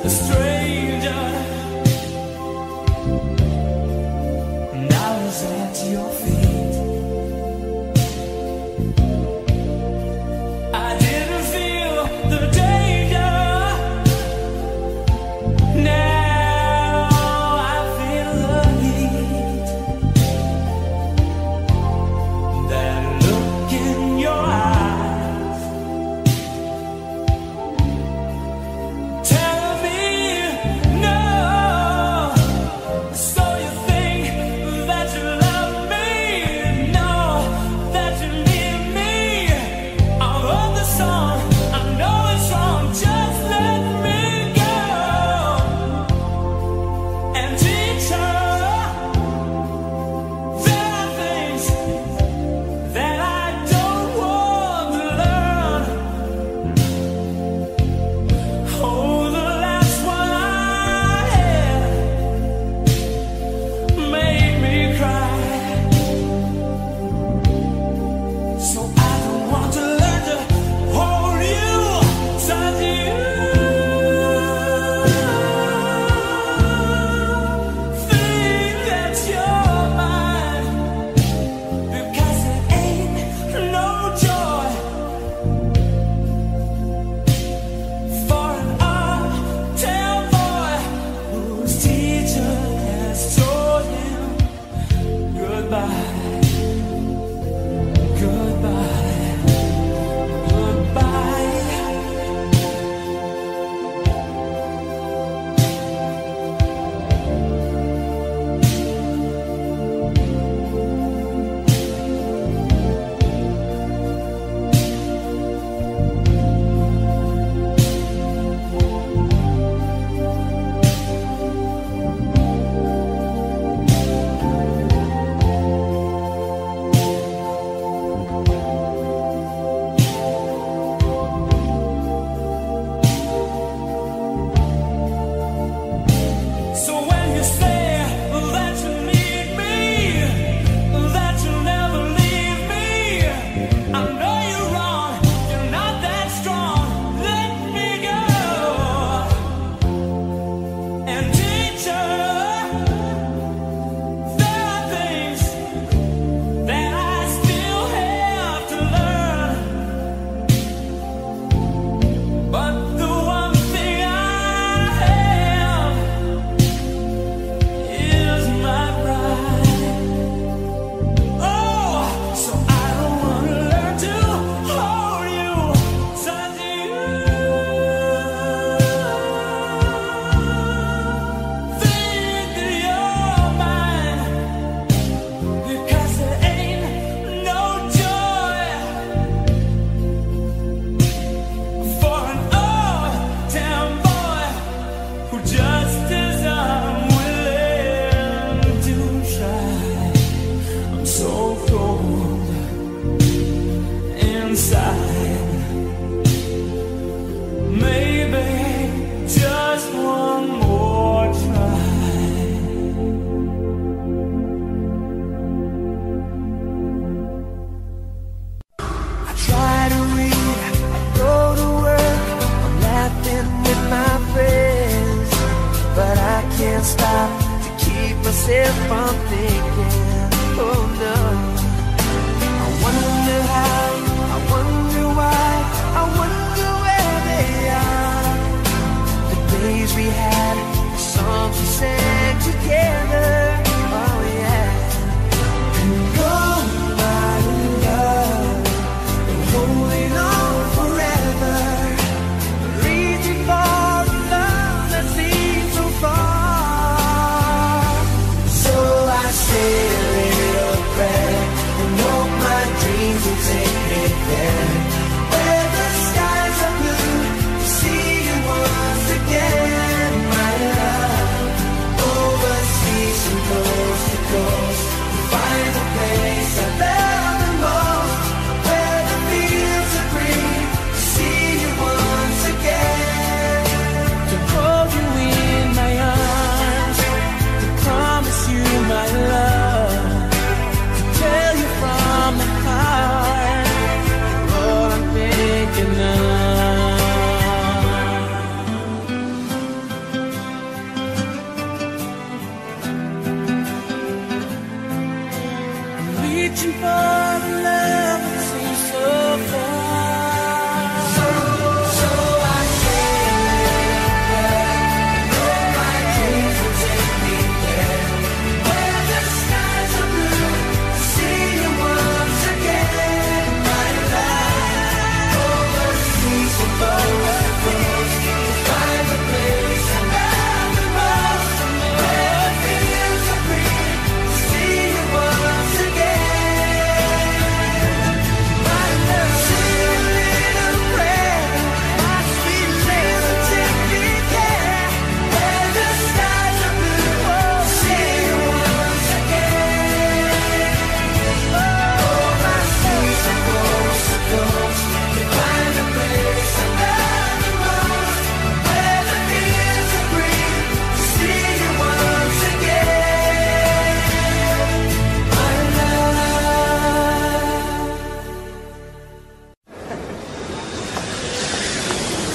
a stranger. And I was at your feet. I didn't feel the danger. Now I feel the heat. That look in your eyes, tell me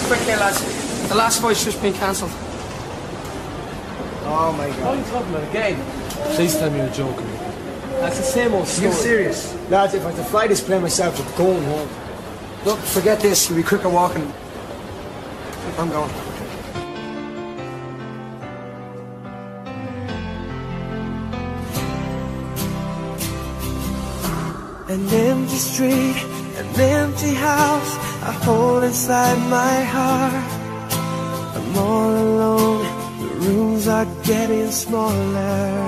quick here, lads. The last fight's just been cancelled. Oh my What god. are you talking about again? Please tell me you're joking. That's the same old Are story. you serious? Lads, if I had to fly this plane myself, I'm going home. Look, forget this. You'll be quicker walking. I'm going. An empty street, an empty house I hold inside my heart. I'm all alone, the rooms are getting smaller.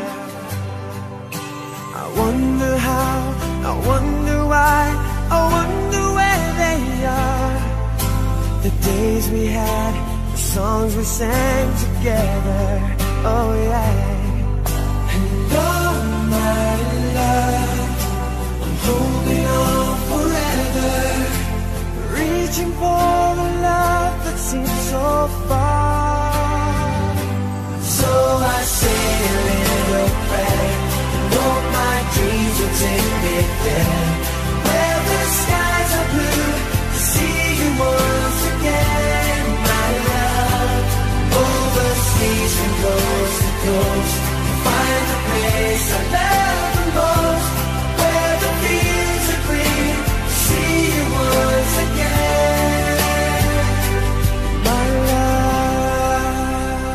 I wonder how, I wonder why, I wonder where they are. The days we had, the songs we sang together, oh yeah. And all my love, holding on forever, reaching for the love that seems so far. So I say a little prayer, and hope my dreams will take me there, where the skies are blue, to see you once again, my love. Overseas from coast to coast, find the place I love the most, where the fields are green, see you once again, my love.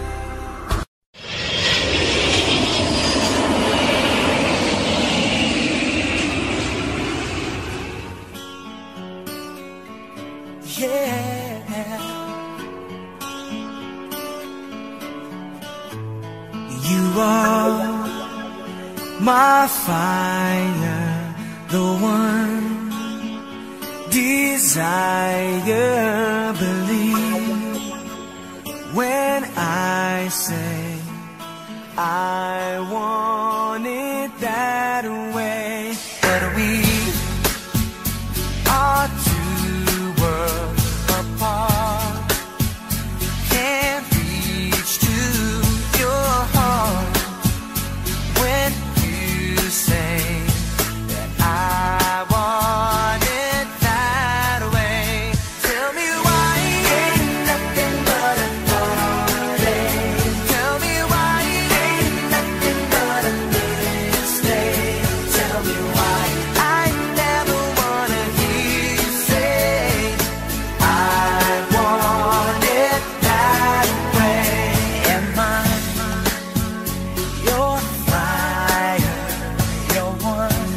Yeah, you are my fire, the one desire. Believe when I say I want it that way. But we are two worlds apart, can't reach to your heart when you say that I want it that way. Tell me why ain't nothing but a heartache. Tell me why ain't nothing but a mistake. Tell me why I never wanna hear you say I want it that way. Am I your fire, your one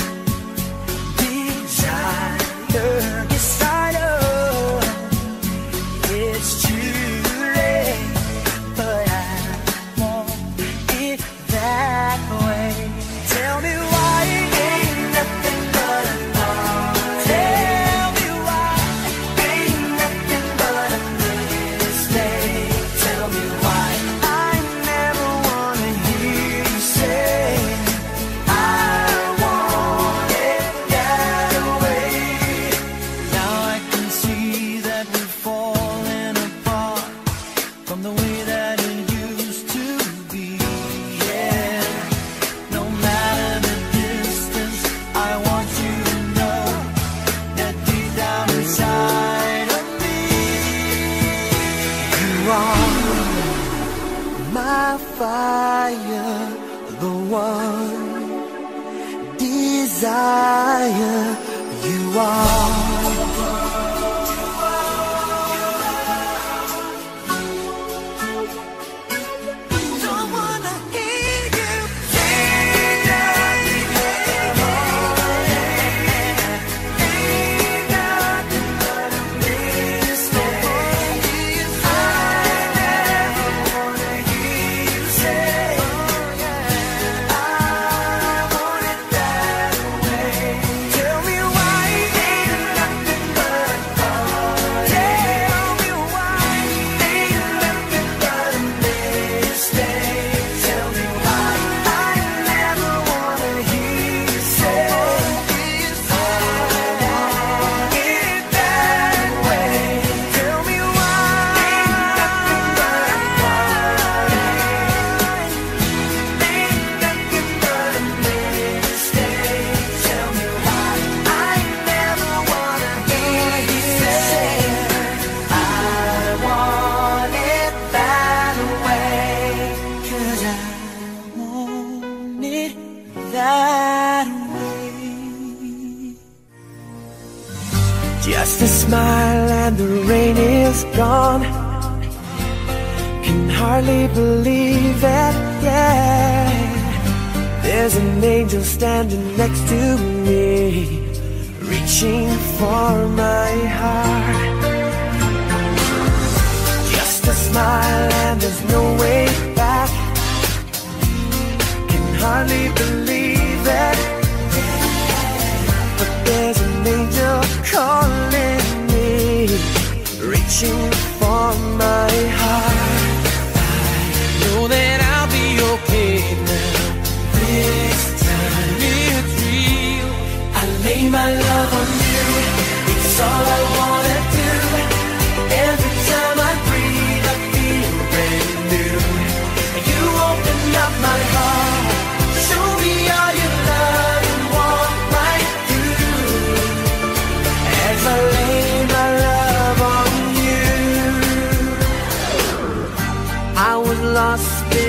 desire? Yes, I know it's too late, but I want it that way. Tell me why ain't nothing but a thought. Tell me why ain't nothing but a mistake. Tell me why I never wanna hear you say I want it that way. Now I can see that we're falling apart from the way that it used to be. Yeah, no matter the distance, I want you to know that deep down inside of me, you are my fire, the one desire. You are. Don't wanna hear you say nothing but a mistake. I never wanna hear you say I want it that way. Tell me why ain't Just a smile and the rain is gone. Can hardly believe it, yeah. There's an angel standing next to me, reaching for my heart. Just a smile and there's no way back. Can hardly believe it, but there's an angel calling me, reaching for my heart. I know that I'll be okay now. This time it's real. I lay my love on you. It's all I wanna do. Every time I breathe, I feel brand new. You open up my heart, show me all your love and walk right through. As I lay my love on you, I was lost